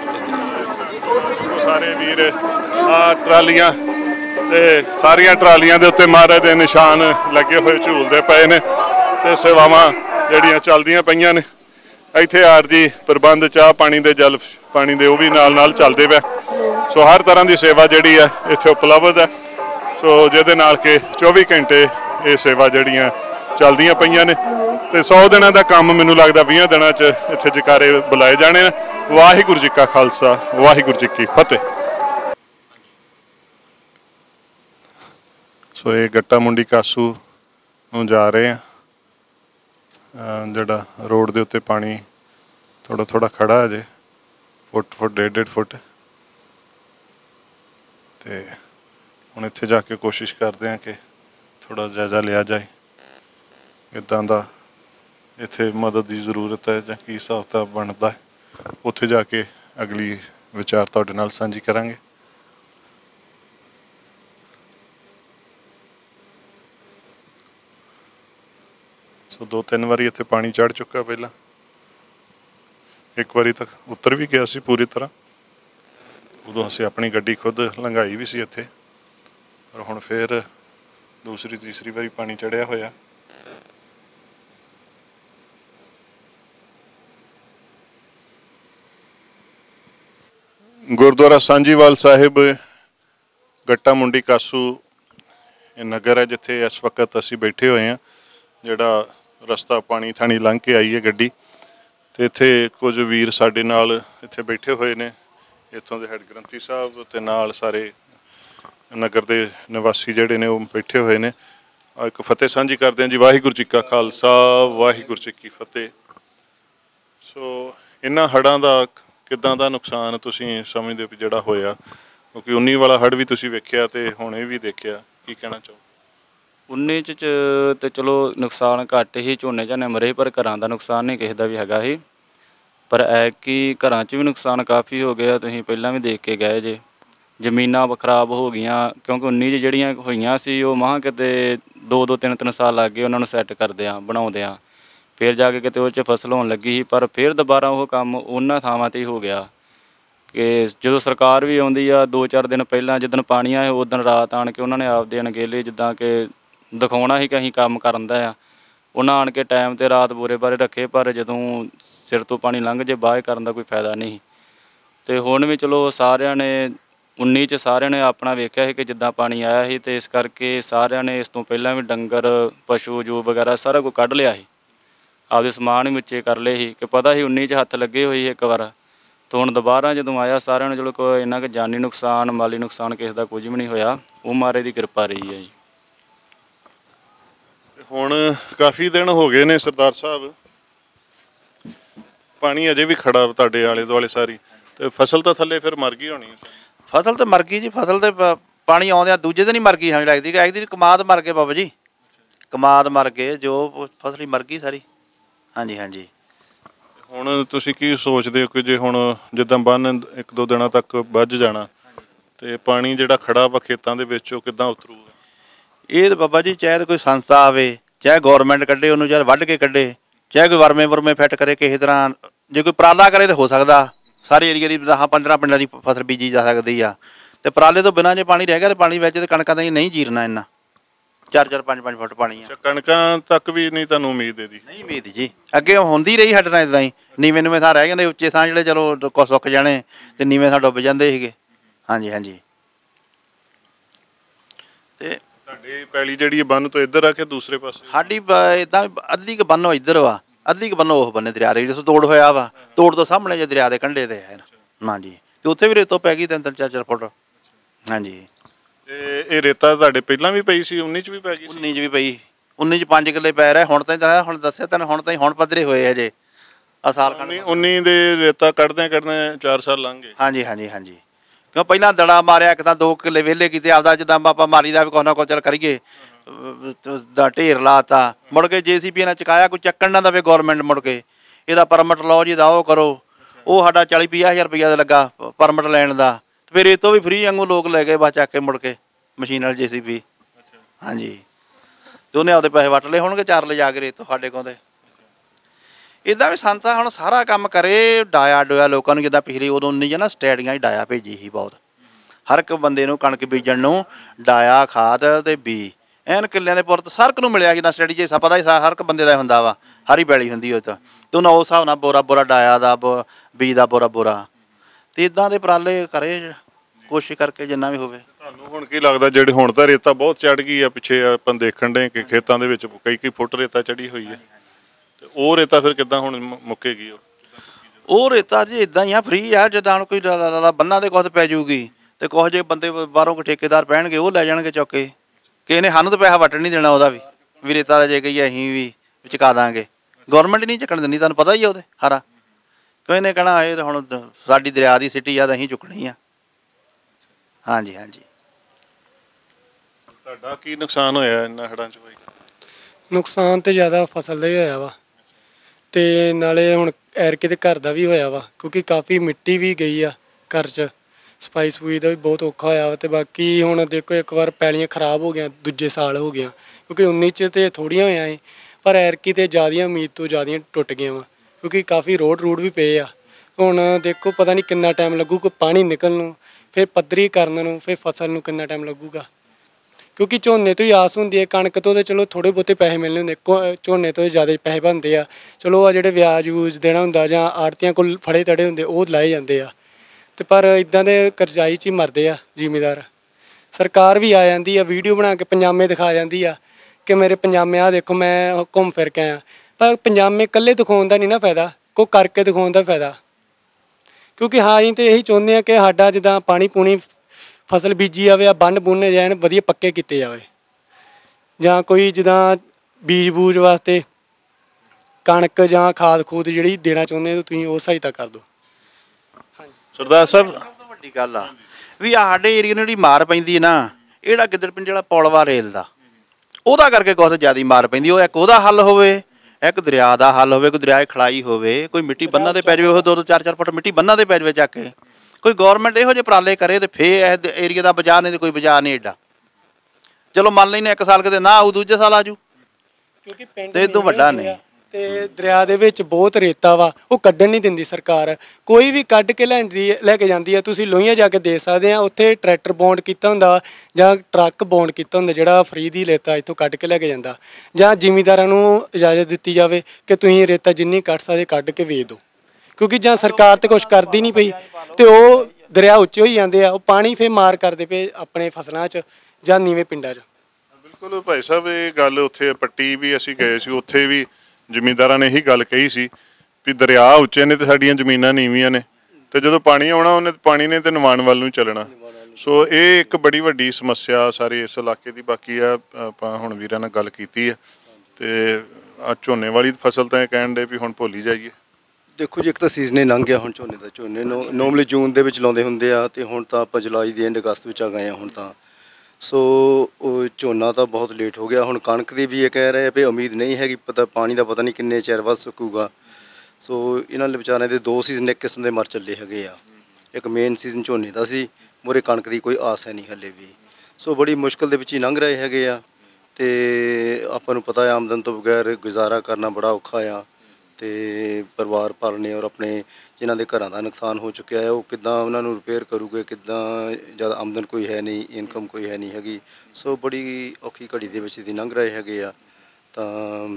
Speaker 1: ਸਾਰੇ ਵੀਰ ਆ ਟਰਾਲੀਆਂ ਤੇ ਸਾਰੀਆਂ ਟਰਾਲੀਆਂ ਦੇ ਉੱਤੇ ਮਹਾਰਾਜ ਦੇ ਨਿਸ਼ਾਨ ਲੱਗੇ ਹੋਏ ਝੂਲਦੇ ਪਏ ਨੇ ਤੇ ਸੇਵਾਵਾਂ ਜਿਹੜੀਆਂ ਚੱਲਦੀਆਂ ਪਈਆਂ ਨੇ। ਇੱਥੇ ਆਰਜੀ ਪ੍ਰਬੰਧ ਚਾਹ ਪਾਣੀ ਦੇ ਜਲ ਪਾਣੀ ਦੇ ਉਹ ਵੀ ਨਾਲ ਨਾਲ ਚੱਲਦੇ ਪਏ। ਸੋ ਹਰ ਤਰ੍ਹਾਂ ਦੀ ਸੇਵਾ ਜਿਹੜੀ ਹੈ ਇੱਥੇ ਉਪਲਬਧ ਹੈ। ਸੋ ਜਿਹਦੇ ਨਾਲ ਕਿ ਚੌਵੀ ਘੰਟੇ ਇਹ ਸੇਵਾ ਜਿਹੜੀਆਂ ਚੱਲਦੀਆਂ ਪਈਆਂ ਨੇ ਤੇ ਸੌ ਦਿਨਾਂ ਦਾ ਕੰਮ ਮੈਨੂੰ ਲੱਗਦਾ ਵੀਹਾਂ ਦਿਨਾਂ 'ਚ ਇੱਥੇ ਜਕਾਰੇ ਬੁਲਾਏ ਜਾਣੇ ਨੇ। ਵਾਹਿਗੁਰੂ ਜੀ ਕਾ ਖਾਲਸਾ ਵਾਹਿਗੁਰੂ ਜੀ ਕੀ ਫਤਿਹ। ਸੋ ਇਹ ਗੱਟਾ ਮੁੰਡੀ ਕਾਸੂ ਨੂੰ ਜਾ ਰਹੇ ਆ। ਜਿਹੜਾ ਰੋਡ ਦੇ ਉੱਤੇ ਪਾਣੀ ਥੋੜਾ ਥੋੜਾ ਖੜਾ ਹੈ ਜੇ ਫੁੱਟ ਫੁੱਟ ਡੇਢ ਡੇਢ ਫੁੱਟ ਤੇ ਹੁਣ ਇੱਥੇ ਜਾ ਕੇ ਕੋਸ਼ਿਸ਼ ਕਰਦੇ ਆ ਕਿ ਥੋੜਾ ਜਾਇਜ਼ਾ ਲਿਆ ਜਾਏ ਇੱਦਾਂ ਦਾ ਇੱਥੇ ਮਦਦ ਦੀ ਜ਼ਰੂਰਤ ਹੈ ਜਾਂ ਕੀ ਹਿਸਾਬ ਕਿਤਾਬ ਬਣਦਾ ਹੈ। ਉੱਥੇ ਜਾ ਕੇ ਅਗਲੀ ਵਿਚਾਰ ਤੁਹਾਡੇ ਨਾਲ ਸਾਂਝੀ ਕਰਾਂਗੇ। ਸੋ ਦੋ ਤਿੰਨ ਵਾਰੀ ਇੱਥੇ ਪਾਣੀ ਚੜ੍ਹ ਚੁੱਕਾ। ਪਹਿਲਾਂ ਇੱਕ ਵਾਰੀ ਤੱਕ ਉਤਰ ਵੀ ਗਿਆ ਸੀ ਪੂਰੀ ਤਰ੍ਹਾਂ, ਉਦੋਂ ਅਸੀਂ ਆਪਣੀ ਗੱਡੀ ਖੁਦ ਲੰਘਾਈ ਵੀ ਸੀ ਇੱਥੇ, ਪਰ ਹੁਣ ਫਿਰ ਦੂਸਰੀ ਤੀਸਰੀ ਵਾਰੀ ਪਾਣੀ ਚੜ੍ਹਿਆ ਹੋਇਆ। ਗੁਰਦੁਆਰਾ ਸਾਂਝੀਵਾਲ ਸਾਹਿਬ ਗੱਟਾ ਮੁੰਡੀ ਕਾਸੂ ਇਹ ਨਗਰ ਹੈ ਜਿੱਥੇ ਇਸ ਵਕਤ ਅਸੀਂ ਬੈਠੇ ਹੋਏ ਹਾਂ। ਜਿਹੜਾ ਰਸਤਾ ਪਾਣੀ ਥਾਣੀ ਲੰਘ ਕੇ ਆਈ ਹੈ ਗੱਡੀ ਤੇ ਇੱਥੇ ਕੁਝ ਵੀਰ ਸਾਡੇ ਨਾਲ ਇੱਥੇ ਬੈਠੇ ਹੋਏ ਨੇ। ਇੱਥੋਂ ਦੇ ਹੈਡ ਗ੍ਰੰਥੀ ਸਾਹਿਬ ਤੇ ਨਾਲ ਸਾਰੇ ਨਗਰ ਦੇ ਨਿਵਾਸੀ ਜਿਹੜੇ ਨੇ ਉਹ ਬੈਠੇ ਹੋਏ ਨੇ। ਇੱਕ ਫਤਿਹ ਸਾਂਝੀ ਕਰਦੇ ਹਾਂ ਜੀ। ਵਾਹਿਗੁਰੂ ਜੀ ਕਾ ਖਾਲਸਾ ਵਾਹਿਗੁਰੂ ਜੀ ਕੀ ਫਤਿਹ। ਸੋ ਇਹਨਾਂ ਹੜ੍ਹਾਂ ਦਾ ਕਿੱਦਾਂ ਦਾ ਨੁਕਸਾਨ ਤੁਸੀਂ ਸਮਝਦੇ ਹੋ ਵੀ ਜਿਹੜਾ ਹੋਇਆ, ਕਿਉਂਕਿ ਉੱਨੀ ਵਾਲਾ ਹੜ੍ਹ ਵੀ ਤੁਸੀਂ ਵੇਖਿਆ ਤੇ ਹੁਣ ਇਹ ਵੀ ਦੇਖਿਆ, ਕੀ ਕਹਿਣਾ ਚਾਹੋ?
Speaker 8: ਉੱਨੀ 'ਚ ਤੇ ਚਲੋ ਨੁਕਸਾਨ ਘੱਟ ਹੀ, ਝੋਨੇ ਝਾਨੇ ਮਰੇ, ਪਰ ਘਰਾਂ ਦਾ ਨੁਕਸਾਨ ਨਹੀਂ ਕਿਸੇ ਦਾ ਵੀ ਹੈਗਾ ਸੀ। ਪਰ ਐਤਕੀ ਘਰਾਂ 'ਚ ਵੀ ਨੁਕਸਾਨ ਕਾਫੀ ਹੋ ਗਿਆ। ਤੁਸੀਂ ਪਹਿਲਾਂ ਵੀ ਦੇਖ ਕੇ ਗਏ ਜੇ, ਜ਼ਮੀਨਾਂ ਖਰਾਬ ਹੋ ਗਈਆਂ ਕਿਉਂਕਿ ਉੱਨੀ 'ਚ ਜਿਹੜੀਆਂ ਹੋਈਆਂ ਸੀ ਉਹ ਮਹਾਂ ਕਿਤੇ ਦੋ ਦੋ ਤਿੰਨ ਤਿੰਨ ਸਾਲ ਲੱਗ ਗਏ ਉਹਨਾਂ ਨੂੰ ਸੈੱਟ ਕਰਦਿਆਂ ਬਣਾਉਂਦਿਆਂ, ਫਿਰ ਜਾ ਕੇ ਕਿਤੇ ਉਹ 'ਚ ਫਸਲ ਹੋਣ ਲੱਗੀ ਸੀ। ਪਰ ਫਿਰ ਦੁਬਾਰਾ ਉਹ ਕੰਮ ਉਹਨਾਂ ਥਾਵਾਂ 'ਤੇ ਹੀ ਹੋ ਗਿਆ ਕਿ ਜਦੋਂ ਸਰਕਾਰ ਵੀ ਆਉਂਦੀ ਆ ਦੋ ਚਾਰ ਦਿਨ ਪਹਿਲਾਂ ਜਿੱਦਣ ਪਾਣੀ ਆਏ ਉਦਣ ਰਾਤ ਆਣ ਕੇ ਉਹਨਾਂ ਨੇ ਆਪਦੇ ਅਣਗਹਿਲੇ ਜਿੱਦਾਂ ਕਿ ਦਿਖਾਉਣਾ ਸੀ ਕਿ ਅਸੀਂ ਕੰਮ ਕਰਨ ਦਾ ਆ, ਉਹਨਾਂ ਆਣ ਕੇ ਟਾਈਮ 'ਤੇ ਰਾਤ ਬੋਰੇ ਬਾਰੇ ਰੱਖੇ, ਪਰ ਜਦੋਂ ਸਿਰ ਤੋਂ ਪਾਣੀ ਲੰਘ ਜੇ ਬਾਅਦ ਕਰਨ ਦਾ ਕੋਈ ਫਾਇਦਾ ਨਹੀਂ। ਅਤੇ ਹੁਣ ਵੀ ਚਲੋ ਸਾਰਿਆਂ ਨੇ ਉੱਨੀ 'ਚ ਸਾਰਿਆਂ ਨੇ ਆਪਣਾ ਵੇਖਿਆ ਸੀ ਕਿ ਜਿੱਦਾਂ ਪਾਣੀ ਆਇਆ ਸੀ, ਅਤੇ ਇਸ ਕਰਕੇ ਸਾਰਿਆਂ ਨੇ ਇਸ ਤੋਂ ਪਹਿਲਾਂ ਵੀ ਡੰਗਰ ਪਸ਼ੂ ਜੋ ਵਗੈਰਾ ਸਾਰਾ ਕੁਝ ਕੱਢ ਲਿਆ ਸੀ, ਆਪਦੇ ਸਮਾਨ ਵੀ ਵਿੱਚੇ ਕਰ ਲਏ ਸੀ ਕਿ ਪਤਾ ਸੀ ਉੱਨੀ 'ਚ ਹੱਥ ਲੱਗੇ ਹੋਈ ਇੱਕ ਵਾਰ। ਅਤੇ ਹੁਣ ਦੁਬਾਰਾ ਜਦੋਂ ਆਇਆ ਸਾਰਿਆਂ ਨੂੰ ਚਲੋ ਕੋਈ ਇੰਨਾ ਕੁ ਜਾਨੀ ਨੁਕਸਾਨ ਮਾਲੀ ਨੁਕਸਾਨ ਕਿਸੇ ਦਾ ਕੁਝ ਵੀ ਨਹੀਂ ਹੋਇਆ, ਉਹ ਮਹਾਰਾਜ ਦੀ ਕਿਰਪਾ ਰਹੀ ਹੈ ਜੀ। ਹੁਣ ਕਾਫੀ ਦਿਨ ਹੋ ਗਏ ਨੇ ਸਰਦਾਰ ਸਾਹਿਬ
Speaker 1: ਪਾਣੀ ਅਜੇ ਵੀ ਖੜਾ ਤੁਹਾਡੇ ਆਲੇ ਦੁਆਲੇ ਸਾਰੀ, ਤੇ ਫਸਲ ਤਾਂ ਥੱਲੇ ਫਿਰ ਮਰ ਗਈ ਹੋਣੀ ਹੈ।
Speaker 9: ਫਸਲ ਤਾਂ ਮਰ ਗਈ ਜੀ, ਫਸਲ ਤੇ ਪ- ਪਾਣੀ ਆਉਂਦਿਆਂ ਦੂਜੇ ਦਿਨ ਹੀ ਮਰ ਗਈ, ਸਮਝ ਲੱਗਦੀ ਕਿ ਇੱਕ ਦਿਨ ਕਮਾਦ ਮਰ ਗਏ ਬਾਬਾ ਜੀ, ਕਮਾਦ ਮਰ ਗਏ, ਜੋ ਫਸਲ ਹੀ ਮਰ ਗਈ ਸਾਰੀ। ਹਾਂਜੀ ਹਾਂਜੀ।
Speaker 1: ਹੁਣ ਤੁਸੀਂ ਕੀ ਸੋਚਦੇ ਹੋ ਕਿ ਜੇ ਹੁਣ ਜਿੱਦਾਂ ਬੰਨ ਇੱਕ ਦੋ ਦਿਨਾਂ ਤੱਕ ਵੱਝ ਜਾਣਾ ਤੇ ਪਾਣੀ ਜਿਹੜਾ ਖੜਾ ਵਾ ਖੇਤਾਂ ਦੇ ਵਿੱਚ ਉਹ ਕਿੱਦਾਂ ਉਤਰੂਗਾ?
Speaker 9: ਇਹ ਤਾਂ ਬਾਬਾ ਜੀ ਚਾਹੇ ਤਾਂ ਕੋਈ ਸੰਸਥਾ ਆਵੇ, ਚਾਹੇ ਗੌਰਮੈਂਟ ਕੱਢੇ ਉਹਨੂੰ, ਚਾਹੇ ਵੱਢ ਕੇ ਕੱਢੇ, ਚਾਹੇ ਕੋਈ ਵਰਮੇ ਵਰਮੇ ਫਿੱਟ ਕਰੇ ਕਿਸੇ ਤਰ੍ਹਾਂ, ਜੇ ਕੋਈ ਉਪਰਾਲਾ ਕਰੇ ਤਾਂ ਹੋ ਸਕਦਾ ਸਾਰੇ ਏਰੀਏ ਦੀ ਦਸਾਂ ਪੰਦਰਾਂ ਪਿੰਡਾਂ ਦੀ ਫਸਲ ਬੀਜੀ ਜਾ ਸਕਦੀ ਆ। ਤੇ ਉਪਰਾਲੇ ਤੋਂ ਬਿਨਾਂ ਜੇ ਪਾਣੀ ਰਹਿ ਗਿਆ ਤਾਂ ਪਾਣੀ ਵਿੱਚ ਤੇ ਕਣਕਾਂ ਦਾ ਹੀ ਨਹੀਂ ਜੀਰਨਾ ਇੰਨਾ, ਚਾਰ ਚਾਰ ਪੰਜ ਪੰਜ ਫੁੱਟ ਪਾਣੀ ਆ।
Speaker 1: ਕਣਕਾਂ ਤੱਕ ਵੀ ਨਹੀਂ ਤੁਹਾਨੂੰ ਉਮੀਦ ਇਹਦੀ?
Speaker 9: ਨਹੀਂ ਉਮੀਦ ਜੀ, ਅੱਗੇ ਹੁੰਦੀ ਰਹੀ ਸਾਡੇ ਨਾਲ ਇੱਦਾਂ ਹੀ, ਨੀਵੇਂ ਨੀਵੇਂ ਥਾਂ ਰਹਿ ਜਾਂਦੇ, ਉੱਚੇ ਥਾਂ ਜਿਹੜੇ ਚਲੋ ਕੁ ਸੁੱਕ ਜਾਣੇ ਤੇ ਨੀਵੇਂ ਥਾਂ ਡੁੱਬ ਜਾਂਦੇ ਸੀਗੇ। ਹਾਂਜੀ ਹਾਂਜੀ। ਤੇ
Speaker 1: ਤੁਹਾਡੀ ਪੈਲੀ ਜਿਹੜੀ ਬੰਨ ਤੋਂ ਇੱਧਰ ਆ ਕੇ ਦੂਸਰੇ ਪਾਸੇ?
Speaker 9: ਸਾਡੀ ਇਦਾਂ ਅੱਧੀ ਕੁ ਬੰਨੋ ਇੱਧਰ ਵਾ, ਅੱਧੀ ਕੁ ਬੰਨੋ ਉਹ ਬੰਨੇ ਦਰਿਆ ਦੇ, ਜਿਸ ਤੋੜ ਹੋਇਆ ਵਾ, ਤੋੜ ਤੋਂ ਸਾਹਮਣੇ ਜੇ ਦਰਿਆ ਦੇ ਕੰਢੇ ਤੇ ਹੈ। ਹਾਂਜੀ, ਤੇ ਉੱਥੇ ਵੀ ਰੇਤੋਂ ਪੈ ਗਈ ਤਿੰਨ ਤਿੰਨ ਚਾਰ ਚਾਰ ਫੁੱਟ। ਹਾਂਜੀ।
Speaker 1: ਤੇ ਇਹ ਰੇਤਾ ਤੁਹਾਡੇ ਪਹਿਲਾਂ ਵੀ ਪਈ ਸੀ, ਉੱਨੀ ਚ ਵੀ ਪੈ ਗਈ?
Speaker 9: ਉੱਨੀ ਚ ਵੀ ਪਈ, ਉੱਨੀ ਚ ਪੰਜ ਕਿੱਲੇ ਪੈ ਰਿਹਾ, ਹੁਣ ਤਾਂ ਹੁਣ ਦੱਸਿਆ ਤੈਨੂੰ, ਹੁਣ ਤਾਂ ਹੁਣ ਪੱਧਰੇ ਹੋਏ ਅਜੇ ਆ ਸਾਲ ਖੰਡ।
Speaker 1: ਉੱਨੀ ਦੇ ਰੇਤਾ ਕੱਢਦਿਆਂ ਕੱਢਦਿਆਂ ਚਾਰ ਸਾਲ ਲੰਘ ਗਏ।
Speaker 9: ਹਾਂਜੀ ਹਾਂਜੀ ਹਾਂਜੀ। ਕਿਉਂ ਪਹਿਲਾਂ ਦੜਾ ਮਾਰਿਆ, ਇੱਕ ਤਾਂ ਦੋ ਕਿੱਲੇ ਵਿਹਲੇ ਕੀਤੇ ਆਪਦਾ, ਜਿੱਦਾਂ ਆਪਾਂ ਮਾਰੀ ਦਾ ਵੀ ਕੋਈ ਨਾ ਕੋਈ ਚੱਲ ਕਰੀਏ, ਦਾ ਢੇਰ ਲਾਤਾ, ਮੁੜ ਕੇ ਜੇ ਸੀ ਪੀ ਨੇ ਚੁਕਾਇਆ, ਕੋਈ ਚੱਕਣ ਨਾ ਦਵੇ ਗੌਰਮੈਂਟ, ਮੁੜ ਕੇ ਇਹਦਾ ਪਰਮਿਟ ਲਓ ਜੀ ਦਾ ਉਹ ਕਰੋ, ਉਹ ਸਾਡਾ ਚਾਲੀ ਪੰਜਾਹ ਹਜ਼ਾਰ ਰੁਪਈਆ ਦਾ ਲੱਗਾ ਪਰਮਿਟ ਲੈਣ ਦਾ, ਫਿਰ ਇਹ ਤੋਂ ਵੀ ਫਰੀ ਵਾਂਗੂ ਲੋਕ ਲੈ ਗਏ ਬਸ ਚੱਕ ਕੇ ਮੁੜ ਕੇ ਮਸ਼ੀਨ ਨਾਲ ਜੇ ਸੀ ਪੀ। ਹਾਂਜੀ, ਤੇ ਉਹਨੇ ਆਪਦੇ ਪੈਸੇ ਵੱਟ ਲਏ ਹੋਣਗੇ ਚਾਰ ਲਿਜਾ ਕੇ ਰੇਤ ਸਾਡੇ ਕੋਲ। ਤੇ ਇੱਦਾਂ ਵੀ ਸੰਸਥਾ ਹੁਣ ਸਾਰਾ ਕੰਮ ਕਰੇ, ਡਾਇਆ ਡੋਇਆ ਲੋਕਾਂ ਨੂੰ, ਜਿੱਦਾਂ ਪਿਛਲੀ ਉਦੋਂ ਉਨੀ ਜਾਂ ਨਾ ਸਟੈਡੀਆਂ ਹੀ ਡਾਇਆ ਭੇਜੀ ਸੀ ਬਹੁਤ, ਹਰ ਇੱਕ ਬੰਦੇ ਨੂੰ ਕਣਕ ਬੀਜਣ ਨੂੰ ਡਾਇਆ ਖਾਦ ਤੇ ਬੀ ਐਨ ਕਿੱਲਿਆਂ ਦੇ ਪੁਰਤ ਸਰਕ ਨੂੰ ਮਿਲਿਆ, ਜਿੱਦਾਂ ਸਟੈਡੀ ਜੇ ਪਤਾ ਹੀ ਹਰ ਇੱਕ ਬੰਦੇ ਦਾ ਹੁੰਦਾ ਵਾ, ਹਰੀ ਪੈਲੀ ਹੁੰਦੀ ਉਹ ਤਾਂ, ਤੇ ਉਹਨਾਂ ਉਸ ਹਿਸਾਬ ਨਾਲ ਬੋਰਾ ਬੋਰਾ ਡਾਇਆ ਦਾ ਬੀ ਦਾ ਬੋਰਾ ਬੋਰਾ, ਤੇ ਇੱਦਾਂ ਦੇ ਉਪਰਾਲੇ ਕਰੇ ਕੋਸ਼ਿਸ਼ ਕਰਕੇ ਜਿੰਨਾ ਵੀ ਹੋਵੇ।
Speaker 1: ਤੁਹਾਨੂੰ ਹੁਣ ਕੀ ਲੱਗਦਾ, ਜਿਹੜੇ ਹੁਣ ਤਾਂ ਰੇਤਾ ਬਹੁਤ ਚੜ ਗਈ ਆ, ਪਿੱਛੇ ਆਪਾਂ ਦੇਖਣ ਦੇ ਕਿ ਖੇਤਾਂ ਦੇ ਵਿੱਚ ਕਈ ਕਈ ਫੁੱਟ ਰੇਤਾ ਚੜੀ ਹੋਈ ਹੈ, ਤੇ ਉਹ ਰੇਤਾ ਫਿਰ ਕਿੱਦਾਂ ਹੁਣ ਮੁੱਕੇਗੀ? ਉਹ
Speaker 9: ਉਹ ਰੇਤਾ ਜੀ ਇੱਦਾਂ ਹੀ ਆ, ਫਰੀ ਆ, ਜਿੱਦਾਂ ਹੁਣ ਕੋਈ ਬੰਨਾਂ ਦੇ ਕੁਛ ਪੈ ਜਾਊਗੀ, ਤੇ ਕੁਛ ਜੇ ਬੰਦੇ ਬਾਹਰੋਂ ਕੋਈ ਠੇਕੇਦਾਰ ਪੈਣਗੇ ਉਹ ਲੈ ਜਾਣਗੇ ਚੁੱਕ ਕੇ, ਕਿਸੇ ਨੇ ਸਾਨੂੰ ਤਾਂ ਪੈਸਾ ਵੱਟ ਨਹੀਂ ਦੇਣਾ ਉਹਦਾ ਵੀ, ਵੀ ਰੇਤਾ ਦਾ ਜੇ ਕਹੀਏ ਅਸੀਂ ਵੀ ਚੁਕਾ ਦਾਂਗੇ, ਗੌਰਮੈਂਟ ਨਹੀਂ ਚੱਕਣ ਦਿੰਦੀ, ਤੁਹਾਨੂੰ ਪਤਾ ਹੀ ਆ ਉਹਦੇ ਸਾਰਾ, ਕਿਸੇ ਨੇ ਕਹਿਣਾ ਇਹ ਤਾਂ ਹੁਣ ਸਾਡੀ ਦਰਿਆ ਦੀ ਸਿੱਟੀ ਆ ਤਾਂ ਅਸੀਂ ਚੁੱਕਣੀ ਆ। ਹਾਂਜੀ ਹਾਂਜੀ।
Speaker 1: ਤੁਹਾਡਾ ਕੀ ਨੁਕਸਾਨ ਹੋਇਆ ਇਹਨਾਂ ਹੜ੍ਹਾਂ 'ਚ? ਬਾਈ
Speaker 10: ਨੁਕਸਾਨ ਤੇ ਜ਼ਿਆਦਾ ਫਸਲ ਦਾ ਹੀ ਹੋਇਆ ਵਾ, ਤੇ ਨਾਲੇ ਹੁਣ ਐਰਕੇ ਦੇ ਘਰ ਦਾ ਵੀ ਹੋਇਆ ਵਾ, ਕਿਉਂਕਿ ਕਾਫੀ ਮਿੱਟੀ ਵੀ ਗਈ ਆ ਘਰ 'ਚ, ਸਫਾਈ ਸਫੂਈ ਦਾ ਵੀ ਬਹੁਤ ਔਖਾ ਹੋਇਆ ਵਾ। ਤੇ ਬਾਕੀ ਹੁਣ ਦੇਖੋ ਇੱਕ ਵਾਰ ਪੈਲੀਆਂ ਖਰਾਬ ਹੋ ਗਈਆਂ, ਦੂਜੇ ਸਾਲ ਹੋ ਗਿਆ, ਕਿਉਂਕਿ ਉੱਨੀ 'ਚ ਤੇ ਥੋੜ੍ਹੀਆਂ ਹੋਈਆਂ ਸੀ, ਪਰ ਐਰਕੀ ਤੇ ਜ਼ਿਆਦੀਆਂ ਉਮੀਦ ਤੋਂ ਜ਼ਿਆਦੀਆਂ ਟੁੱਟ ਗਈਆਂ ਵਾ, ਕਿਉਂਕਿ ਕਾਫੀ ਰੋਡ ਰੂਡ ਵੀ ਪਏ ਆ। ਹੁਣ ਦੇਖੋ ਪਤਾ ਨਹੀਂ ਕਿੰਨਾ ਟਾਈਮ ਲੱਗੂਗਾ ਪਾਣੀ ਨਿਕਲਣ ਨੂੰ, ਫਿਰ ਪੱਧਰੀ ਕਰਨ ਨੂੰ, ਫਿਰ ਫਸਲ ਨੂੰ ਕਿੰਨਾ ਟਾਈਮ ਲੱਗੂਗਾ, ਕਿਉਂਕਿ ਝੋਨੇ ਤੋਂ ਹੀ ਆਸ ਹੁੰਦੀ ਹੈ, ਕਣਕ ਤੋਂ ਤਾਂ ਚਲੋ ਥੋੜ੍ਹੇ ਬਹੁਤੇ ਪੈਸੇ ਮਿਲਣੇ ਹੁੰਦੇ, ਝੋਨੇ ਤੋਂ ਜ਼ਿਆਦਾ ਪੈਸੇ ਬਣਦੇ ਆ। ਚਲੋ ਆ ਜਿਹੜੇ ਵਿਆਜ ਵੂਜ ਦੇਣਾ ਹੁੰਦਾ ਜਾਂ ਆੜਤੀਆਂ ਕੋਲ ਫੜੇ ਤੜੇ ਹੁੰਦੇ ਉਹ ਲਾਏ ਜਾਂਦੇ ਆ, ਤੇ ਪਰ ਇੱਦਾਂ ਦੇ ਕਰਜ਼ਾਈ 'ਚ ਹੀ ਮਰਦੇ ਆ ਜ਼ਿਮੀਂਦਾਰ। ਸਰਕਾਰ ਵੀ ਆ ਜਾਂਦੀ ਆ, ਵੀਡੀਓ ਬਣਾ ਕੇ ਪਜਾਮੇ ਦਿਖਾ ਜਾਂਦੀ ਆ ਕਿ ਮੇਰੇ ਪਜਾਮੇ ਆ ਦੇਖੋ ਮੈਂ ਘੁੰਮ ਫਿਰ ਕੇ ਆਇਆ, ਪਰ ਪਜਾਮੇ ਇਕੱਲੇ ਦਿਖਾਉਣ ਦਾ ਨਹੀਂ ਨਾ ਫਾਇਦਾ, ਕੋਈ ਕਰਕੇ ਦਿਖਾਉਣ ਦਾ ਫਾਇਦਾ। ਕਿਉਂਕਿ ਹਾਂ ਅਸੀਂ ਤਾਂ ਇਹੀ ਚਾਹੁੰਦੇ ਹਾਂ ਕਿ ਸਾਡਾ ਜਿੱਦਾਂ ਪਾਣੀ ਪੂਣੀ ਫਸਲ ਬੀਜੀ ਜਾਵੇ, ਆ ਬੰਨ ਬੁੰਨੇ ਜਾਣ ਵਧੀਆ ਪੱਕੇ ਕੀਤੇ ਜਾਵੇ, ਜਾਂ ਕੋਈ ਜਿੱਦਾਂ ਬੀਜ ਬੂਜ ਵਾਸਤੇ ਕਣਕ ਜਾਂ ਖਾਦ ਖੂਦ ਜਿਹੜੀ ਦੇਣਾ ਚਾਹੁੰਦੇ ਹੋ ਤੁਸੀਂ ਉਹ ਸਹਾਇਤਾ ਕਰ ਦਿਓ।
Speaker 1: ਸਰਦਾਰ ਸਾਹਿਬ,
Speaker 9: ਸਭ ਤੋਂ ਵੱਡੀ ਗੱਲ ਆ ਵੀ ਆ ਸਾਡੇ ਏਰੀਏ ਨੂੰ ਜਿਹੜੀ ਮਾਰ ਪੈਂਦੀ ਹੈ ਨਾ, ਇਹ ਜਿਹੜਾ ਗਿੱਦੜ ਪਿੰਡ ਵਾਲਾ ਪੁਲ ਵਾ ਰੇਲ ਦਾ, ਉਹਦਾ ਕਰਕੇ ਕੁਛ ਜ਼ਿਆਦਾ ਮਾਰ ਪੈਂਦੀ। ਉਹ ਇੱਕ ਉਹਦਾ ਹੱਲ ਹੋਵੇ, ਇੱਕ ਦਰਿਆ ਦਾ ਹੱਲ ਹੋਵੇ, ਕੋਈ ਦਰਿਆ ਖਲਾਈ ਹੋਵੇ, ਕੋਈ ਮਿੱਟੀ ਬੰਨਾਂ ਦੇ ਪੈ ਜਾਵੇ, ਉਹ ਦੋ ਦੋ ਚਾਰ ਚਾਰ ਫੁੱਟ ਮਿੱਟੀ ਬੰਨਾਂ ਦੇ ਪੈ ਜਾਵੇ ਚੱਕ ਕੇ, ਕੋਈ ਗੌਰਮੈਂਟ ਇਹੋ ਜਿਹੇ ਉਪਰਾਲੇ ਕਰੇ ਤੇ ਫੇਰ ਇਹ ਏਰੀਏ ਦਾ ਬਾਜ਼ਾਰ ਨਹੀਂ ਤੇ ਕੋਈ ਬਾਜ਼ਾਰ ਨਹੀਂ ਐਡਾ। ਚਲੋ ਮੰਨ ਲੈਂਦੇ ਇੱਕ ਸਾਲ ਕਿਤੇ ਨਾ ਆਊ, ਦੂਜੇ ਸਾਲ ਆਜੂ,
Speaker 10: ਕਿਉਂਕਿ ਪਿੰਡ
Speaker 9: ਤੇ ਇਹ ਤੋਂ ਵੱਡਾ ਨਹੀਂ।
Speaker 10: ਤੇ ਦਰਿਆ ਦੇ ਵਿੱਚ ਬਹੁਤ ਰੇਤਾ ਵਾ, ਉਹ ਕੱਢਣ ਨਹੀਂ ਦਿੰਦੀ ਸਰਕਾਰ, ਕੋਈ ਵੀ ਕੱਢ ਕੇ ਲੈਂਦੀ ਲੈ ਕੇ ਜਾਂਦੀ ਆ। ਤੁਸੀਂ ਲੋਹੀਆਂ ਜਾ ਕੇ ਦੇਖ ਸਕਦੇ ਆ, ਉੱਥੇ ਟਰੈਕਟਰ ਬੌਂਡ ਕੀਤਾ ਹੁੰਦਾ ਜਾਂ ਟਰੱਕ ਬੌਂਡ ਕੀਤਾ ਹੁੰਦਾ ਜਿਹੜਾ ਫਰੀ ਦੀ ਰੇਤਾ ਇੱਥੋਂ ਕੱਢ ਕੇ ਲੈ ਕੇ ਜਾਂਦਾ, ਜਾਂ ਜ਼ਿਮੀਂਦਾਰਾਂ ਨੂੰ ਇਜਾਜ਼ਤ ਦਿੱਤੀ ਜਾਵੇ ਕਿ ਤੁਸੀਂ ਰੇਤਾ ਜਿੰਨੀ ਕੱਢ ਸਕਦੇ ਕੱਢ ਕੇ ਵੇਚ ਦਿਓ, ਕਿਉਂਕਿ ਜਾਂ ਸਰਕਾਰ ਤੇ ਕੁਛ ਕਰਦੀ ਨਹੀਂ ਪਈ ਤੇ ਉਹ ਦਰਿਆ ਉੱਚੇ ਹੋਈ ਜਾਂਦੇ ਆ, ਉਹ ਪਾਣੀ ਫਿਰ ਮਾਰ ਕਰਦੇ ਪਏ ਆਪਣੇ ਫਸਲਾਂ 'ਚ ਜਾਂ ਨੀਵੇਂ ਪਿੰਡਾਂ 'ਚ।
Speaker 1: ਬਿਲਕੁਲ ਭਾਈ ਸਾਹਿਬ, ਇਹ ਗੱਲ ਉੱਥੇ ਪੱਟੀ ਵੀ ਅਸੀਂ ਗਏ ਸੀ, ਉੱਥੇ ਵੀ ਜ਼ਿਮੀਂਦਾਰਾਂ ਨੇ ਇਹੀ ਗੱਲ ਕਹੀ ਸੀ ਵੀ ਦਰਿਆ ਉੱਚੇ ਨੇ ਤੇ ਸਾਡੀਆਂ ਜ਼ਮੀਨਾਂ ਨੀਵੀਆਂ ਨੇ, ਤੇ ਜਦੋਂ ਪਾਣੀ ਆਉਣਾ ਉਹਨੇ ਪਾਣੀ ਨੇ ਤੇ ਨਿਵਾਣ ਵੱਲ ਨੂੰ ਚੱਲਣਾ। ਸੋ ਇਹ ਇੱਕ ਬੜੀ ਵੱਡੀ ਸਮੱਸਿਆ ਸਾਰੇ ਇਸ ਇਲਾਕੇ ਦੀ। ਬਾਕੀ ਆ ਆਪਾਂ ਹੁਣ ਵੀਰਾਂ ਨਾਲ ਗੱਲ ਕੀਤੀ ਹੈ, ਤੇ ਆ ਝੋਨੇ ਵਾਲੀ ਫਸਲ ਤਾਂ ਇਹ ਕਹਿਣ ਦੇ ਵੀ ਹੁਣ ਭੁੱਲ ਹੀ ਜਾਈਏ,
Speaker 11: ਦੇਖੋ ਜੀ, ਇੱਕ ਤਾਂ ਸੀਜ਼ਨ ਹੀ ਲੰਘ ਗਿਆ ਹੁਣ ਝੋਨੇ ਦਾ। ਝੋਨੇ ਨੂੰ ਨੋਰਮਲੀ ਜੂਨ ਦੇ ਵਿੱਚ ਲਾਉਂਦੇ ਹੁੰਦੇ ਆ, ਤੇ ਹੁਣ ਤਾਂ ਆਪਾਂ ਜੁਲਾਈ ਦੇ ਐਂਡ ਅਗਸਤ ਵਿੱਚ ਆ ਗਏ ਆ ਹੁਣ ਤਾਂ। ਸੋ ਉਹ ਝੋਨਾ ਤਾਂ ਬਹੁਤ ਲੇਟ ਹੋ ਗਿਆ। ਹੁਣ ਕਣਕ ਦੀ ਵੀ ਇਹ ਕਹਿ ਰਹੇ ਆ ਵੀ ਉਮੀਦ ਨਹੀਂ ਹੈਗੀ, ਪਤਾ ਪਾਣੀ ਦਾ ਪਤਾ ਨਹੀਂ ਕਿੰਨੇ ਚਿਰ ਬਾਅਦ ਸੁੱਕੂਗਾ। ਸੋ ਇਹਨਾਂ ਦੇ ਵਿਚਾਰਿਆਂ ਦੇ ਦੋ ਸੀਜ਼ਨ ਇੱਕ ਕਿਸਮ ਦੇ ਮਰ ਚੱਲੇ ਹੈਗੇ ਆ। ਇੱਕ ਮੇਨ ਸੀਜ਼ਨ ਝੋਨੇ ਦਾ ਸੀ, ਮੂਹਰੇ ਕਣਕ ਦੀ ਕੋਈ ਆਸ ਹੈ ਨਹੀਂ ਹਲੇ ਵੀ। ਸੋ ਬੜੀ ਮੁਸ਼ਕਿਲ ਦੇ ਵਿੱਚ ਹੀ ਲੰਘ ਰਹੇ ਹੈਗੇ ਆ, ਤੇ ਆਪਾਂ ਨੂੰ ਪਤਾ ਆਮਦਨ ਤੋਂ ਬਗੈਰ ਗੁਜ਼ਾਰਾ ਕਰਨਾ ਬੜਾ ਔਖਾ ਆ। ਤੇ ਪਰਿਵਾਰ ਪਾਲਣੇ ਔਰ ਆਪਣੇ ਜਿਨ੍ਹਾਂ ਦੇ ਘਰਾਂ ਦਾ ਨੁਕਸਾਨ ਹੋ ਚੁੱਕਿਆ ਹੈ, ਉਹ ਕਿੱਦਾਂ ਉਹਨਾਂ ਨੂੰ ਰਿਪੇਅਰ ਕਰੂਗੇ, ਕਿੱਦਾਂ ਜਦ ਆਮਦਨ ਕੋਈ ਹੈ ਨਹੀਂ, ਇਨਕਮ ਕੋਈ ਹੈ ਨਹੀਂ ਹੈਗੀ। ਸੋ ਬੜੀ ਔਖੀ ਘੜੀ ਦੇ ਵਿੱਚ ਦੀ ਲੰਘ ਰਹੇ ਹੈਗੇ ਆ। ਤਾਂ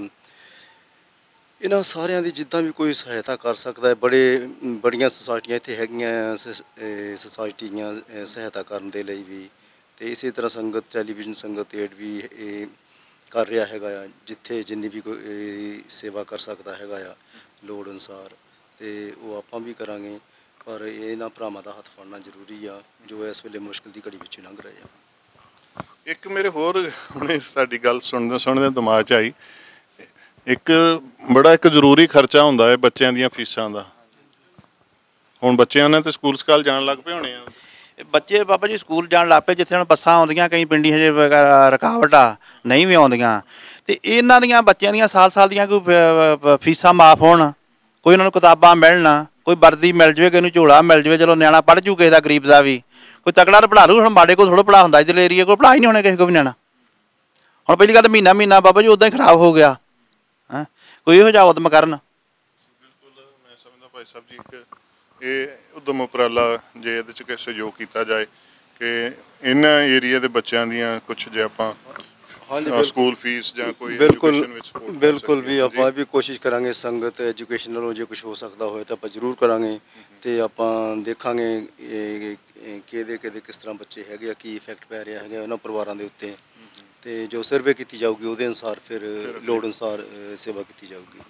Speaker 11: ਇਹਨਾਂ ਸਾਰਿਆਂ ਦੀ ਜਿੱਦਾਂ ਵੀ ਕੋਈ ਸਹਾਇਤਾ ਕਰ ਸਕਦਾ ਹੈ, ਬੜੇ ਬੜੀਆਂ ਸੁਸਾਇਟੀਆਂ ਇੱਥੇ ਹੈਗੀਆਂ, ਸੁਸਾਇਟੀਆਂ ਸਹਾਇਤਾ ਕਰਨ ਦੇ ਲਈ ਵੀ। ਤੇ ਇਸੇ ਤਰ੍ਹਾਂ ਸੰਗਤ ਟੈਲੀਵਿਜ਼ਨ ਸੰਗਤ ਏਡ ਵੀ ਇਹ ਕਰ ਰਿਹਾ ਹੈਗਾ ਆ, ਜਿੱਥੇ ਜਿੰਨੀ ਵੀ ਕੋਈ ਸੇਵਾ ਕਰ ਸਕਦਾ ਹੈਗਾ ਆ ਲੋੜ ਅਨੁਸਾਰ, ਤੇ ਉਹ ਆਪਾਂ ਵੀ ਕਰਾਂਗੇ। ਪਰ ਇਹਨਾਂ ਭਰਾਵਾਂ ਦਾ ਹੱਥ ਫੜਨਾ ਜ਼ਰੂਰੀ ਆ, ਜੋ ਇਸ ਵੇਲੇ ਮੁਸ਼ਕਿਲ ਦੀ ਘੜੀ ਵਿੱਚ ਲੰਘ ਰਹੇ ਆ।
Speaker 1: ਇੱਕ ਮੇਰੇ ਹੋਰ ਹੁਣੇ ਸਾਡੀ ਗੱਲ ਸੁਣਦੇ ਸੁਣਦੇ ਦਿਮਾਗ 'ਚ ਆਈ, ਇੱਕ ਬੜਾ ਇੱਕ ਜ਼ਰੂਰੀ ਖਰਚਾ ਹੁੰਦਾ ਹੈ ਬੱਚਿਆਂ ਦੀਆਂ ਫੀਸਾਂ ਦਾ। ਹੁਣ ਬੱਚਿਆਂ ਨੇ ਤੇ ਸਕੂਲ ਸਕਾਲ ਜਾਣ ਲੱਗ ਪਏ ਹੋਣੇ ਆ।
Speaker 9: ਬੱਚੇ ਬਾਬਾ ਜੀ ਸਕੂਲ ਜਾਣ ਲੱਗ ਪਏ, ਜਿੱਥੇ ਹੁਣ ਬੱਸਾਂ ਆਉਂਦੀਆਂ, ਕਈ ਪਿੰਡੀ ਹਜੇ ਰੁਕਾਵਟ ਆ, ਨਹੀਂ ਵੀ ਆਉਂਦੀਆਂ। ਤੇ ਇਹਨਾਂ ਦੀਆਂ ਬੱਚਿਆਂ ਦੀਆਂ ਸਾਲ ਸਾਲ ਦੀਆਂ ਕੋਈ ਫੀਸਾਂ ਮਾਫ ਹੋਣ, ਕੋਈ ਉਹਨਾਂ ਨੂੰ ਕਿਤਾਬਾਂ ਮਿਲਣ, ਕੋਈ ਵਰਦੀ ਮਿਲ ਜਾਵੇ, ਕਿਸੇ ਨੂੰ ਝੋਲਾ ਮਿਲ ਜਾਵੇ, ਚਲੋ ਨਿਆਣਾ ਪੜ੍ਹ ਜੂ ਕਿਸੇ ਦਾ ਗਰੀਬ ਦਾ ਵੀ, ਕੋਈ ਤਕੜਾ ਤਾਂ ਪੜ੍ਹਾ ਲੂ। ਹੁਣ ਮਾੜੇ ਕੋਲ ਥੋੜ੍ਹਾ ਪੜ੍ਹਾ ਹੁੰਦਾ, ਇੱਧਰਲੇ ਏਰੀਏ ਕੋਲ ਪੜ੍ਹਾ ਹੀ ਨਹੀਂ ਹੋਣੇ ਕਿਸੇ ਕੋਲ ਵੀ ਨਿਆਣਾ। ਹੁਣ ਪਹਿਲੀ ਗੱਲ ਤਾਂ ਮਹੀਨਾ ਮਹੀਨਾ ਬਾਬਾ ਜੀ ਉੱਦਾਂ ਹੀ ਖਰਾਬ ਹੋ ਗਿਆ। ਹੈਂ, ਕੋਈ ਇਹੋ ਜਿਹਾ ਉਦਮ ਕਰਨ।
Speaker 1: ਬਿਲਕੁਲ ਮੈਂ ਸਮਝਦਾ ਭਾਈ ਸਾਹਿਬ ਜੀ, ਇੱਕ ਇਹ ਉਦਮ ਉਪਰਾਲਾ ਜੇ ਇਹਦੇ 'ਚ ਕਿਸੇ ਸਹਿਯੋਗ ਕੀਤਾ ਜਾਏ ਕਿ ਇਹਨਾਂ ਏਰੀਆ ਦੇ ਬੱਚਿਆਂ ਦੀਆਂ ਕੁਛ ਜੇ ਆਪਾਂ ਸਕੂਲ ਫੀਸ ਜਾਂ ਕੋਈ
Speaker 11: ਬਿਲਕੁਲ ਬਿਲਕੁਲ ਵੀ ਆਪਾਂ ਵੀ ਕੋਸ਼ਿਸ਼ ਕਰਾਂਗੇ। ਸੰਗਤ ਐਜੂਕੇਸ਼ਨ ਨਾਲੋਂ ਜੇ ਕੁਛ ਹੋ ਸਕਦਾ ਹੋਏ ਤਾਂ ਆਪਾਂ ਜ਼ਰੂਰ ਕਰਾਂਗੇ। ਤੇ ਆਪਾਂ ਦੇਖਾਂਗੇ ਕਿਹਦੇ ਕਿਹਦੇ ਕਿਸ ਤਰ੍ਹਾਂ ਬੱਚੇ ਹੈਗੇ ਆ, ਕੀ ਇਫੈਕਟ ਪੈ ਰਿਹਾ ਹੈਗਾ ਉਹਨਾਂ ਪਰਿਵਾਰਾਂ ਦੇ ਉੱਤੇ, ਤੇ ਜੋ ਸਰਵੇ ਕੀਤੀ ਜਾਊਗੀ ਉਹਦੇ ਅਨੁਸਾਰ ਫਿਰ ਲੋੜ ਅਨੁਸਾਰ ਸੇਵਾ ਕੀਤੀ ਜਾਊਗੀ।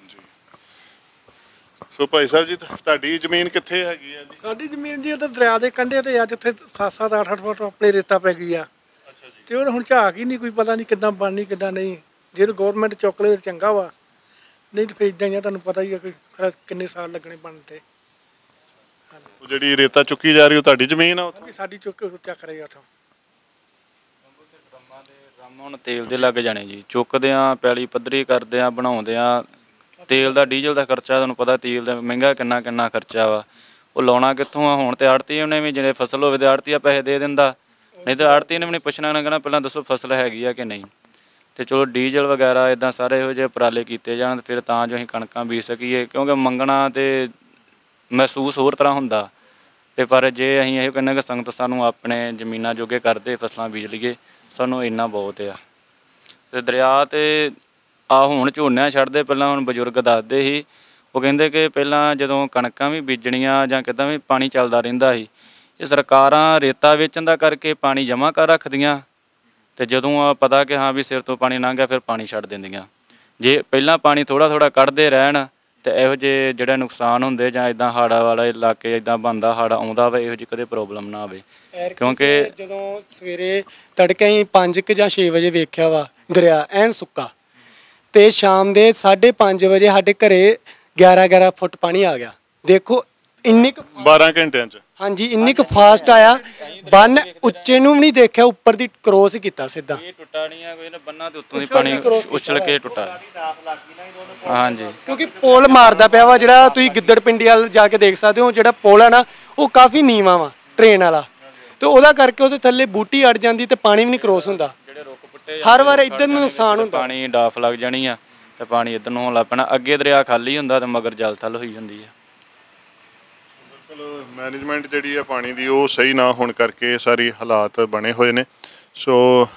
Speaker 1: ਸੋ ਭਾਈ ਸਾਹਿਬ ਜੀ, ਤੁਹਾਡੀ ਜ਼ਮੀਨ ਕਿੱਥੇ ਹੈਗੀ ਆ ਜੀ?
Speaker 7: ਸਾਡੀ ਜ਼ਮੀਨ ਜੀ ਉਧਰ ਦਰਿਆ ਦੇ ਕੰਢੇ ਤੇ ਆ, ਜਿੱਥੇ ਸੱਤ ਸੱਤ ਅੱਠ ਅੱਠ ਫੁੱਟ ਆਪਣੇ ਰੇਤਾ ਪੈ ਗਈ ਆ। ਤੇ ਉਹ ਹੁਣ ਝਾਕ ਹੀ ਨਹੀਂ, ਕੋਈ ਪਤਾ ਨਹੀਂ ਕਿੱਦਾਂ ਬਣਨੀ ਕਿੱਦਾਂ ਨਹੀਂ। ਜੇ ਗੌਰਮੈਂਟ ਚੁੱਕ ਲਏ ਚੰਗਾ ਵਾ, ਨਹੀਂ ਤਾਂ ਫਿਰ ਇੱਦਾਂ ਹੀ ਆ, ਤੁਹਾਨੂੰ ਪਤਾ ਹੀ ਆ ਕੋਈ ਕਿੰਨੇ ਸਾਲ ਲੱਗਣੇ ਬਣਨ ਤੇ।
Speaker 1: ਉਹ ਜਿਹੜੀ ਰੇਤਾ ਚੁੱਕੀ ਜਾ ਰਹੀ ਉਹ ਤੁਹਾਡੀ ਜ਼ਮੀਨ ਆ?
Speaker 7: ਸਾਡੀ ਚੁੱਕ ਚੱਕ ਰਹੀ ਆ ਉੱਥੋਂ।
Speaker 8: ਡਰਮ ਹੁਣ ਤੇਲ ਦੇ ਲੱਗ ਜਾਣੇ ਜੀ, ਚੁੱਕਦੇ ਆ, ਪੈਲੀ ਪੱਧਰੀ ਕਰਦੇ ਆ, ਬਣਾਉਂਦੇ ਆ। ਤੇਲ ਦਾ ਡੀਜ਼ਲ ਦਾ ਖਰਚਾ ਤੁਹਾਨੂੰ ਪਤਾ, ਤੇਲ ਦਾ ਮਹਿੰਗਾ ਕਿੰਨਾ ਕਿੰਨਾ ਖਰਚਾ ਵਾ, ਉਹ ਲਾਉਣਾ ਕਿੱਥੋਂ ਆ? ਹੁਣ ਤੇ ਆੜਤੀ ਉਹਨੇ ਵੀ ਜਿਹੜੇ ਫਸਲ ਹੋਵੇ ਤੇ ਆੜਤੀਆ ਪੈਸੇ ਦੇ ਦਿੰਦਾ, ਨਹੀਂ ਤਾਂ ਆੜਤੀ ਨੇ ਵੀ ਨਹੀਂ ਪੁੱਛਣਾ, ਨਾ ਕਹਿਣਾ ਪਹਿਲਾਂ ਦੱਸੋ ਫਸਲ ਹੈਗੀ ਆ ਕਿ ਨਹੀਂ। ਤੇ ਚਲੋ ਡੀਜ਼ਲ ਵਗੈਰਾ ਇੱਦਾਂ ਸਾਰੇ ਇਹੋ ਜਿਹੇ ਉਪਰਾਲੇ ਕੀਤੇ ਜਾਣ ਫਿਰ ਤਾਂ ਜੋ ਅਸੀਂ ਕਣਕਾਂ ਬੀਜ ਸਕੀਏ, ਕਿਉਂਕਿ ਮੰਗਣਾ ਤੇ ਮਹਿਸੂਸ ਹੋਰ ਤਰ੍ਹਾਂ ਹੁੰਦਾ। ਤੇ ਪਰ ਜੇ ਅਸੀਂ ਇਹ ਕਹਿੰਦੇ ਕਿ ਸੰਗਤ ਸਾਨੂੰ ਆਪਣੇ ਜ਼ਮੀਨਾਂ ਜੋਗੇ ਕਰਦੇ ਫਸਲਾਂ ਬੀਜ ਲਈਏ, ਸਾਨੂੰ ਇੰਨਾ ਬਹੁਤ ਆ। ਤੇ ਦਰਿਆ ਤੇ ਆ ਹੁਣ ਝੋਨਿਆਂ ਛੱਡਦੇ, ਪਹਿਲਾਂ ਹੁਣ ਬਜ਼ੁਰਗ ਦੱਸਦੇ ਸੀ, ਉਹ ਕਹਿੰਦੇ ਕਿ ਪਹਿਲਾਂ ਜਦੋਂ ਕਣਕਾਂ ਵੀ ਬੀਜਣੀਆਂ ਜਾਂ ਕਿੱਦਾਂ ਵੀ ਪਾਣੀ ਚੱਲਦਾ ਰਹਿੰਦਾ ਸੀ। ਇਹ ਸਰਕਾਰਾਂ ਰੇਤਾ ਵੇਚਣ ਦਾ ਕਰਕੇ ਪਾਣੀ ਜਮ੍ਹਾਂ ਕਰ ਰੱਖਦੀਆਂ, ਤੇ ਜਦੋਂ ਆ ਪਤਾ ਕਿ ਹਾਂ ਵੀ ਸਿਰ ਤੋਂ ਪਾਣੀ ਲੰਘ ਗਿਆ ਫਿਰ ਪਾਣੀ ਛੱਡ ਦਿੰਦੀਆਂ। ਜੇ ਪਹਿਲਾਂ ਪਾਣੀ ਥੋੜ੍ਹਾ ਥੋੜ੍ਹਾ ਕੱਢਦੇ ਰਹਿਣ ਤੇ ਇਹੋ ਜਿਹੇ ਜਿਹੜੇ ਨੁਕਸਾਨ ਹੁੰਦੇ ਜਾਂ ਇੱਦਾਂ ਹਾੜਾ ਵਾਲਾ ਇਲਾਕੇ ਇੱਦਾਂ ਬਣਦਾ, ਹਾੜਾ ਆਉਂਦਾ ਵਾ, ਇਹੋ ਜਿਹੀ ਕਦੇ ਪ੍ਰੋਬਲਮ ਨਾ ਆਵੇ। ਕਿਉਂਕਿ
Speaker 10: ਜਦੋਂ ਸਵੇਰੇ ਤੜਕੇ ਹੀ ਪੰਜ ਕੁ ਜਾਂ ਛੇ ਵਜੇ ਵੇਖਿਆ ਵਾ ਦਰਿਆ ਐਨ ਸੁੱਕਾ, ਤੇ ਸ਼ਾਮ ਦੇ ਸਾਢੇ ਪੰਜ ਵਜੇ ਸਾਡੇ ਘਰੇ ਗਿਆਰਾਂ ਗਿਆਰਾਂ ਫੁੱਟ ਪਾਣੀ ਆ ਗਿਆ। ਦੇਖੋ ਇੰਨੀ ਕੁ
Speaker 1: ਬਾਰਾਂ ਘੰਟਿਆਂ 'ਚ,
Speaker 10: ਹਾਂਜੀ ਇੰਨੀ ਕੁ ਫਾਸਟ ਆਇਆ। ਬੰਨ ਉੱਚੇ ਨੂੰ ਵੀ ਨਹੀਂ ਦੇਖਿਆ, ਉੱਪਰ ਦੀ ਕ੍ਰੋਸ ਕੀਤਾ ਸਿੱਧਾ।
Speaker 8: ਇਹ ਟੁੱਟਾ ਨਹੀਂ ਆ ਕੋਈ, ਬੰਨਾਂ ਦੇ ਉੱਤੋਂ ਦੀ ਪਾਣੀ ਉਛਲ ਕੇ ਟੁੱਟਾ। ਹਾਂਜੀ,
Speaker 10: ਕਿਉਂਕਿ ਪੁਲ ਮਾਰਦਾ ਪਿਆ ਵਾ, ਜਿਹੜਾ ਤੁਸੀਂ ਗਿੱਦੜ ਪਿੰਡੀ ਵੱਲ ਜਾ ਕੇ ਦੇਖ ਸਕਦੇ ਹੋ, ਜਿਹੜਾ ਪੁਲ ਹੈ ਨਾ ਉਹ ਕਾਫੀ ਨੀਵਾਂ ਵਾ ਟ੍ਰੇਨ ਵਾਲਾ, ਤੇ ਉਹਦਾ ਕਰਕੇ ਉਹਦੇ ਥੱਲੇ ਬੂਟੀ ਅੜ ਜਾਂਦੀ ਤੇ ਪਾਣੀ ਵੀ ਨਹੀਂ ਕ੍ਰੋਸ ਹੁੰਦਾ। ਹਰ ਵਾਰ ਇੱਧਰ ਨੂੰ ਨੁਕਸਾਨ ਹੁੰਦਾ,
Speaker 8: ਪਾਣੀ ਡਾਫ ਲੱਗ ਜਾਣੀ ਆ ਤੇ ਪਾਣੀ ਇੱਧਰ ਨੂੰ ਹੋਣ ਲੱਗ ਪੈਣਾ। ਅੱਗੇ ਦਰਿਆ ਖਾਲੀ ਹੁੰਦਾ ਤੇ ਮਗਰ ਜਲ ਥਲ ਹੋਈ ਹੁੰਦੀ ਆ।
Speaker 1: ਬਿਲਕੁਲ ਮੈਨੇਜਮੈਂਟ ਜਿਹੜੀ ਆ ਪਾਣੀ ਦੀ ਉਹ ਸਹੀ ਨਾ ਹੋਣ ਕਰਕੇ ਸਾਰੀ ਹਾਲਾਤ ਬਣੇ ਹੋਏ ਨੇ। ਸੋ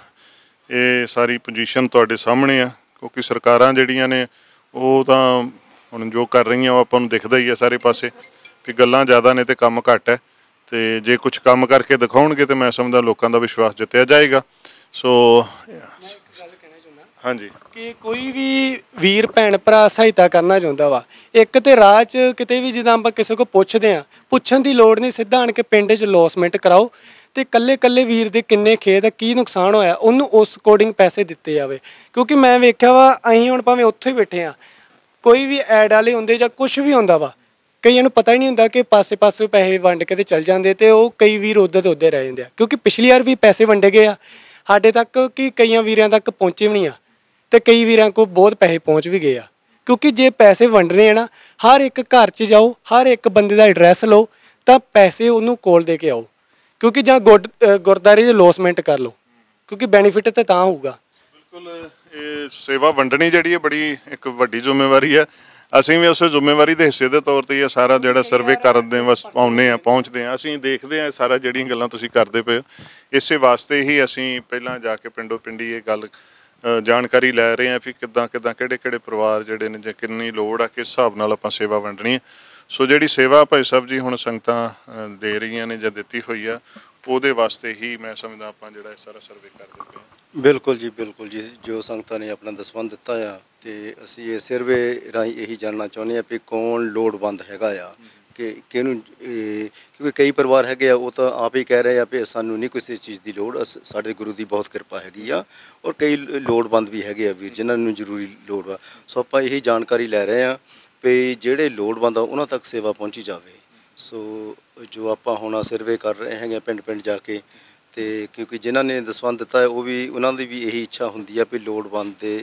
Speaker 1: ਇਹ ਸਾਰੀ ਪੋਜੀਸ਼ਨ ਤੁਹਾਡੇ ਸਾਹਮਣੇ ਆ, ਕਿਉਂਕਿ ਸਰਕਾਰਾਂ ਜਿਹੜੀਆਂ ਨੇ ਉਹ ਤਾਂ ਹੁਣ ਜੋ ਕਰ ਰਹੀਆਂ ਉਹ ਆਪਾਂ ਨੂੰ ਦਿਖਦਾ ਹੀ ਆ ਸਾਰੇ ਪਾਸੇ ਕਿ ਗੱਲਾਂ ਜ਼ਿਆਦਾ ਨੇ ਤੇ ਕੰਮ ਘੱਟ ਹੈ। ਤੇ ਜੇ ਕੁਝ ਕੰਮ ਕਰਕੇ ਦਿਖਾਉਣਗੇ ਤੇ ਮੈਂ ਸਮਝਦਾ ਲੋਕਾਂ ਦਾ ਵਿਸ਼ਵਾਸ ਜਿੱਤਿਆ ਜਾਏਗਾ। ਸੋ ਹਾਂਜੀ,
Speaker 10: ਕਿ ਕੋਈ ਵੀ ਵੀਰ ਭੈਣ ਭਰਾ ਸਹਾਇਤਾ ਕਰਨਾ ਚਾਹੁੰਦਾ ਵਾ, ਇੱਕ ਤੇ ਰਾਹ 'ਚ ਕਿਤੇ ਵੀ ਜਿੱਦਾਂ ਆਪਾਂ ਕਿਸੇ ਕੋਲ ਪੁੱਛਦੇ ਹਾਂ, ਪੁੱਛਣ ਦੀ ਲੋੜ ਨਹੀਂ, ਸਿੱਧਾ ਆਣ ਕੇ ਪਿੰਡ 'ਚ ਲੋਸਮੈਂਟ ਕਰਾਓ ਤੇ ਕੱਲੇ ਕੱਲੇ ਵੀਰ ਦੇ ਕਿੰਨੇ ਖੇਤ, ਕੀ ਨੁਕਸਾਨ ਹੋਇਆ, ਉਹਨੂੰ ਉਸ ਅਕੋਰਡਿੰਗ ਪੈਸੇ ਦਿੱਤੇ ਜਾਵੇ। ਕਿਉਂਕਿ ਮੈਂ ਵੇਖਿਆ ਵਾ, ਅਸੀਂ ਹੁਣ ਭਾਵੇਂ ਉੱਥੇ ਹੀ ਬੈਠੇ ਹਾਂ, ਕੋਈ ਵੀ ਐਡ ਵਾਲੇ ਹੁੰਦੇ ਜਾਂ ਕੁਛ ਵੀ ਹੁੰਦਾ ਵਾ, ਕਈਆਂ ਨੂੰ ਪਤਾ ਹੀ ਨਹੀਂ ਹੁੰਦਾ ਕਿ ਪਾਸੇ ਪਾਸੇ ਪੈਸੇ ਵੰਡ ਕੇ ਤੇ ਚੱਲ ਜਾਂਦੇ ਤੇ ਉਹ ਕਈ ਵੀਰ ਉੱਧਰ ਤੇ ਉੱਧਰ ਰਹਿ ਜਾਂਦੇ ਆ, ਕਿਉਂਕਿ ਪਿਛਲੀ ਵਾਰ ਵੀ ਪੈਸੇ ਵੰਡੇ ਗਏ ਆ ਸਾਡੇ ਤੱਕ ਕਿ ਕਈਆਂ ਵੀਰਾਂ ਤੱਕ ਪਹੁੰਚੇ ਵੀ ਨਹੀਂ ਆ ਤੇ ਕਈ ਵੀਰਾਂ ਕੋਲ ਬਹੁਤ ਪੈਸੇ ਪਹੁੰਚ ਵੀ ਗਏ ਆ। ਕਿਉਂਕਿ ਜੇ ਪੈਸੇ ਵੰਡਣੇ ਆ ਨਾ, ਹਰ ਇੱਕ ਘਰ 'ਚ ਜਾਓ, ਹਰ ਇੱਕ ਬੰਦੇ ਦਾ ਐਡਰੈਸ ਲਓ ਤਾਂ ਪੈਸੇ ਉਹਨੂੰ ਕੋਲ ਦੇ ਕੇ ਆਓ, ਕਿਉਂਕਿ ਜਾਂ ਗੁਰ ਗੁਰਦਾਰੇ 'ਚ ਲੋਸਮੈਂਟ ਕਰ ਲਓ, ਕਿਉਂਕਿ ਬੈਨੀਫਿਟ ਤਾਂ ਤਾਂ ਹੋਊਗਾ।
Speaker 1: ਬਿਲਕੁਲ ਇਹ ਸੇਵਾ ਵੰਡਣੀ ਜਿਹੜੀ ਹੈ ਬੜੀ ਇੱਕ ਵੱਡੀ ਜ਼ਿੰਮੇਵਾਰੀ ਹੈ। ਅਸੀਂ ਵੀ ਉਸ ਜ਼ਿੰਮੇਵਾਰੀ ਦੇ ਹਿੱਸੇ ਦੇ ਤੌਰ ਤੇ ਇਹ ਸਾਰਾ ਜਿਹੜਾ ਸਰਵੇ ਕਰਨ ਦੇ ਵਸ ਆਉਂਦੇ ਆ ਪਹੁੰਚਦੇ ਆ, ਅਸੀਂ ਦੇਖਦੇ ਆ ਸਾਰਾ ਜਿਹੜੀਆਂ ਗੱਲਾਂ ਤੁਸੀਂ ਕਰਦੇ ਪਏ ਹੋ। ਇਸੇ ਵਾਸਤੇ ਹੀ ਅਸੀਂ ਪਹਿਲਾਂ ਜਾ ਕੇ ਪਿੰਡੋ ਪਿੰਡੀ ਇਹ ਗੱਲ ਜਾਣਕਾਰੀ ਲੈ ਰਹੇ ਆ ਵੀ ਕਿੱਦਾਂ ਕਿੱਦਾਂ ਕਿਹੜੇ ਕਿਹੜੇ ਪਰਿਵਾਰ ਜਿਹੜੇ ਨੇ ਜਾਂ ਕਿੰਨੀ ਲੋੜ ਆ, ਕਿਸ ਹਿਸਾਬ ਨਾਲ ਆਪਾਂ ਸੇਵਾ ਵੰਡਣੀ ਹੈ। ਸੋ ਜਿਹੜੀ ਸੇਵਾ ਭਾਈ ਸਾਹਿਬ ਜੀ ਹੁਣ ਸੰਗਤਾਂ ਦੇ ਰਹੀਆਂ ਨੇ ਜਾਂ ਦਿੱਤੀ ਹੋਈ ਆ, ਉਹਦੇ ਵਾਸਤੇ ਹੀ ਮੈਂ ਸਮਝਦਾ ਆਪਾਂ ਜਿਹੜਾ ਇਹ ਸਾਰਾ ਸਰਵੇ ਕਰਦੇ ਪਏ ਹਾਂ।
Speaker 11: ਬਿਲਕੁਲ ਜੀ, ਬਿਲਕੁਲ ਜੀ, ਜੋ ਸੰਗਤਾਂ ਨੇ ਆਪਣਾ ਦਸਵੰਧ ਦਿੱਤਾ ਆ ਤੇ ਅਸੀਂ ਇਹ ਸਰਵੇ ਰਾਹੀਂ ਇਹੀ ਜਾਣਨਾ ਚਾਹੁੰਦੇ ਆ ਵੀ ਕੌਣ ਲੋੜਵੰਦ ਹੈਗਾ ਆ, ਕਿ ਕਿਹਨੂੰ, ਕਿਉਂਕਿ ਕਈ ਪਰਿਵਾਰ ਹੈਗੇ ਆ ਉਹ ਤਾਂ ਆਪ ਹੀ ਕਹਿ ਰਹੇ ਆ ਵੀ ਸਾਨੂੰ ਨਹੀਂ ਕਿਸੇ ਚੀਜ਼ ਦੀ ਲੋੜ, ਸਾਡੇ ਗੁਰੂ ਦੀ ਬਹੁਤ ਕਿਰਪਾ ਹੈਗੀ ਆ, ਔਰ ਕਈ ਲੋੜਵੰਦ ਵੀ ਹੈਗੇ ਆ ਵੀਰ ਜਿਨ੍ਹਾਂ ਨੂੰ ਜ਼ਰੂਰੀ ਲੋੜ ਆ। ਸੋ ਆਪਾਂ ਇਹੀ ਜਾਣਕਾਰੀ ਲੈ ਰਹੇ ਆ ਵੀ ਜਿਹੜੇ ਲੋੜਵੰਦ ਆ ਉਹਨਾਂ ਤੱਕ ਸੇਵਾ ਪਹੁੰਚੀ ਜਾਵੇ। ਸੋ ਜੋ ਆਪਾਂ ਹੁਣ ਸਰਵੇ ਕਰ ਰਹੇ ਹੈਗੇ ਪਿੰਡ ਪਿੰਡ ਜਾ ਕੇ, ਤੇ ਕਿਉਂਕਿ ਜਿਨ੍ਹਾਂ ਨੇ ਦਸਵੰਧ ਦਿੱਤਾ ਹੈ ਉਹ ਵੀ ਉਹਨਾਂ ਦੀ ਵੀ ਇਹੀ ਇੱਛਾ ਹੁੰਦੀ ਆ ਵੀ ਲੋੜਵੰਦ ਦੇ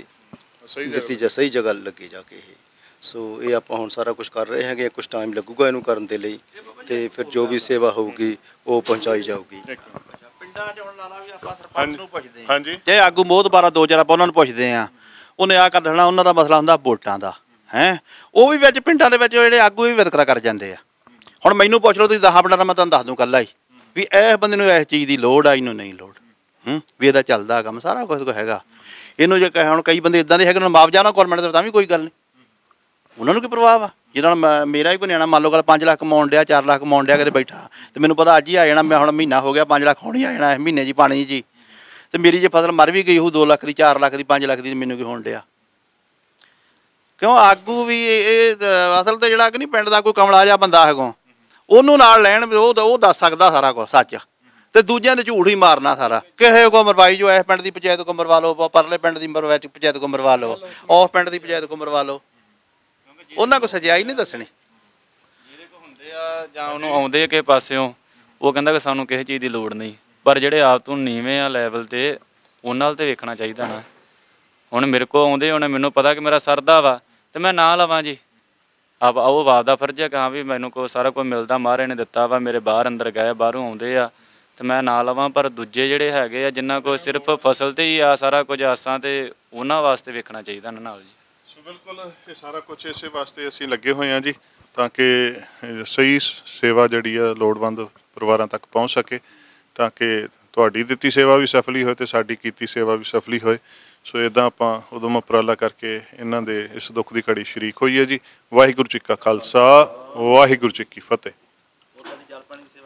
Speaker 11: ਦਿੱਤੀ ਜਾ ਸਹੀ ਜਗ੍ਹਾ ਲੱਗੇ ਜਾ ਕੇ ਇਹ। ਸੋ ਇਹ ਆਪਾਂ ਹੁਣ ਸਾਰਾ ਕੁਝ ਕਰ ਰਹੇ ਹੈਗੇ, ਕੁਝ ਟਾਈਮ ਲੱਗੂਗਾ ਇਹਨੂੰ ਕਰਨ ਦੇ ਲਈ, ਤੇ ਫਿਰ ਜੋ ਵੀ ਸੇਵਾ ਹੋਊਗੀ ਉਹ ਪਹੁੰਚਾਈ ਜਾਊਗੀ।
Speaker 9: ਪਿੰਡਾਂ 'ਚ ਹੁਣ ਲਾਣਾ ਵੀ ਆਪਾਂ ਸਰਪੰਚ ਨੂੰ ਪੁੱਛਦੇ ਹਾਂ, ਹਾਂਜੀ, ਜੇ ਆਗੂ ਮੋਹਤਬਾਰਾ ਦੋ ਚਾਰ ਆਪਾਂ ਉਹਨਾਂ ਨੂੰ ਪੁੱਛਦੇ ਆ, ਉਹਨੇ ਆ ਕਰ ਦੇਣਾ, ਉਹਨਾਂ ਦਾ ਮਸਲਾ ਹੁੰਦਾ ਵੋਟਾਂ ਦਾ ਹੈ, ਉਹ ਵੀ ਵਿੱਚ ਪਿੰਡਾਂ ਦੇ ਵਿੱਚ ਜਿਹੜੇ ਆਗੂ ਵੀ ਵਿਤਕਰਾ ਕਰ ਜਾਂਦੇ ਆ। ਹੁਣ ਮੈਨੂੰ ਪੁੱਛ ਲਓ ਤੁਸੀਂ ਦਸਾਂ ਪਿੰਡਾਂ ਦਾ, ਮੈਂ ਤੁਹਾਨੂੰ ਦੱਸ ਦੂੰ ਕੱਲਾ ਹੀ ਵੀ ਇਸ ਬੰਦੇ ਨੂੰ ਇਸ ਚੀਜ਼ ਦੀ ਲੋੜ ਆ, ਇਹਨੂੰ ਨਹੀਂ ਲੋੜ, ਹੂੰ ਵੀ ਇਹਦਾ ਚੱਲਦਾ ਕੰਮ ਸਾਰਾ ਕੁਝ ਹੈਗਾ। ਇਹਨੂੰ ਜੇ ਹੁਣ ਕਈ ਬੰਦੇ ਇੱਦਾਂ ਦੇ ਹੈਗੇ ਉਹਨਾਂ ਮੁਆਵਜ਼ਾ ਨਾ ਗੌਰਮੈਂਟ ਦਾ ਤਾਂ ਵੀ ਕੋਈ ਗੱਲ ਨਹੀਂ, ਉਹਨਾਂ ਨੂੰ ਕੀ ਪ੍ਰਭਾਵ ਆ। ਜਿਹਨਾਂ ਨਾਲ ਮੇਰਾ ਵੀ ਕੋਈ ਨਿਆਣਾ ਮੰਨ ਲਓ ਕੱਲ ਪੰਜ ਲੱਖ ਕਮਾਉਣ ਡਿਆ, ਚਾਰ ਲੱਖ ਕਮਾਉਣ ਡਿਆ ਕਿਤੇ ਬੈਠਾ, ਤੇ ਮੈਨੂੰ ਪਤਾ ਅੱਜ ਹੀ ਆ ਜਾਣਾ, ਮੈਂ ਹੁਣ ਮਹੀਨਾ ਹੋ ਗਿਆ ਪੰਜ ਲੱਖ ਹੋਣੀ ਆ ਜਾਣਾ ਇਸ ਮਹੀਨੇ ਜੀ ਪਾਣੀ ਜੀ, ਤੇ ਮੇਰੀ ਜੇ ਫਸਲ ਮਰ ਵੀ ਗਈ ਉਹ ਦੋ ਲੱਖ ਦੀ, ਚਾਰ ਲੱਖ ਦੀ, ਪੰਜ ਲੱਖ ਦੀ, ਮੈਨੂੰ ਕੀ ਹੋਣ ਡਿਆ। ਕਿਉਂ ਆਗੂ ਵੀ ਇਹ ਅਸਲ ਤੇ ਜਿਹੜਾ ਕਿ ਨਹੀਂ ਪਿੰਡ ਦਾ ਕੋਈ ਕਮਲਾ ਜਿਹਾ ਬੰਦਾ ਹੈਗਾ, ਉਹਨੂੰ ਨਾਲ ਲੈਣ ਉਹ ਉਹ ਦੱਸ ਸਕਦਾ ਸਾਰਾ ਕੁਝ ਸੱਚ, ਤੇ ਦੂਜਿਆਂ ਨੇ ਝੂਠ ਹੀ ਮਾਰਨਾ ਸਾਰਾ। ਕਿਸੇ ਕੋ ਮਰਵਾਈ ਜੋ ਇਸ ਪਿੰਡ ਦੀ ਪੰਚਾਇਤ ਕੋ ਮਰਵਾ ਲਓ, ਪਰਲੇ ਪਿੰਡ ਦੀ ਮਰਵਾ ਪੰਚਾਇਤ ਕੋ ਮਰਵਾ ਲਓ, ਉਸ ਪਿੰਡ ਦੀ ਪੰਚਾਇਤ ਕੋ ਮਰਵਾ ਲਓ, ਉਹਨਾਂ ਕੋ ਸੱਚਾਈ ਨਹੀਂ ਦੱਸਣੀ।
Speaker 8: ਜਿਹਦੇ ਕੋ ਹੁੰਦੇ ਆ ਜਾਂ ਉਹਨੂੰ ਆਉਂਦੇ ਕਿਸੇ ਪਾਸਿਓਂ, ਉਹ ਕਹਿੰਦਾ ਕਿ ਸਾਨੂੰ ਕਿਸੇ ਚੀਜ਼ ਦੀ ਲੋੜ ਨਹੀਂ, ਪਰ ਜਿਹੜੇ ਆਪ ਤੋਂ ਨੀਵੇਂ ਆ ਲੈਵਲ ਤੇ, ਉਹਨਾਂ ਵੱਲ ਤੇ ਵੇਖਣਾ ਚਾਹੀਦਾ ਨਾ। ਹੁਣ ਮੇਰੇ ਕੋ ਆਉਂਦੇ ਹੋਣੇ, ਮੈਨੂੰ ਪਤਾ ਕਿ ਮੇਰਾ ਸਰਦਾ ਵਾ ਤੇ ਮੈਂ ਨਾ ਲਵਾਂ ਜੀ, ਆਪ ਉਹ ਬਾਪ ਦਾ ਫਰਜ਼ ਹੈ ਕਿ ਹਾਂ ਵੀ ਮੈਨੂੰ ਕੋ ਸਾਰਾ ਕੁਝ ਮਿਲਦਾ, ਮਹਾਰਾਜ ਨੇ ਦਿੱਤਾ ਵਾ, ਮੇਰੇ ਬਾਹਰ ਅੰਦਰ ਗਏ, ਬਾਹਰੋਂ ਆਉਂਦੇ ਆ ਤੇ ਮੈਂ ਨਾ ਲਵਾਂ। ਪਰ ਦੂਜੇ ਜਿਹੜੇ ਹੈਗੇ ਆ ਜਿਨ੍ਹਾਂ ਕੋਲ ਸਿਰਫ ਫਸਲ ਤੇ ਹੀ ਆ ਸਾਰਾ ਕੁਝ ਆਸਾਂ, ਤੇ ਉਹਨਾਂ ਵਾਸਤੇ ਵੇਖਣਾ ਚਾਹੀਦਾ ਨਾ ਨਾਲ ਜੀ।
Speaker 1: ਸੋ ਬਿਲਕੁਲ ਇਹ ਸਾਰਾ ਕੁਝ ਇਸੇ ਵਾਸਤੇ ਅਸੀਂ ਲੱਗੇ ਹੋਏ ਹਾਂ ਜੀ, ਤਾਂ ਕਿ ਸਹੀ ਸੇਵਾ ਜਿਹੜੀ ਆ ਲੋੜਵੰਦ ਪਰਿਵਾਰਾਂ ਤੱਕ ਪਹੁੰਚ ਸਕੇ, ਤਾਂ ਕਿ ਤੁਹਾਡੀ ਦਿੱਤੀ ਸੇਵਾ ਵੀ ਸਫਲੀ ਹੋਏ ਤੇ ਸਾਡੀ ਕੀਤੀ ਸੇਵਾ ਵੀ ਸਫਲੀ ਹੋਏ। ਸੋ ਇੱਦਾਂ ਆਪਾਂ ਉਦਮ ਉਪਰਾਲਾ ਕਰਕੇ ਇਹਨਾਂ ਦੇ ਇਸ ਦੁੱਖ ਦੀ ਘੜੀ ਸ਼ਰੀਕ ਹੋਈ ਹੈ ਜੀ। ਵਾਹਿਗੁਰੂ ਜੀ ਕਾ ਖਾਲਸਾ, ਵਾਹਿਗੁਰੂ ਜੀ ਕੀ ਫਤਿਹ।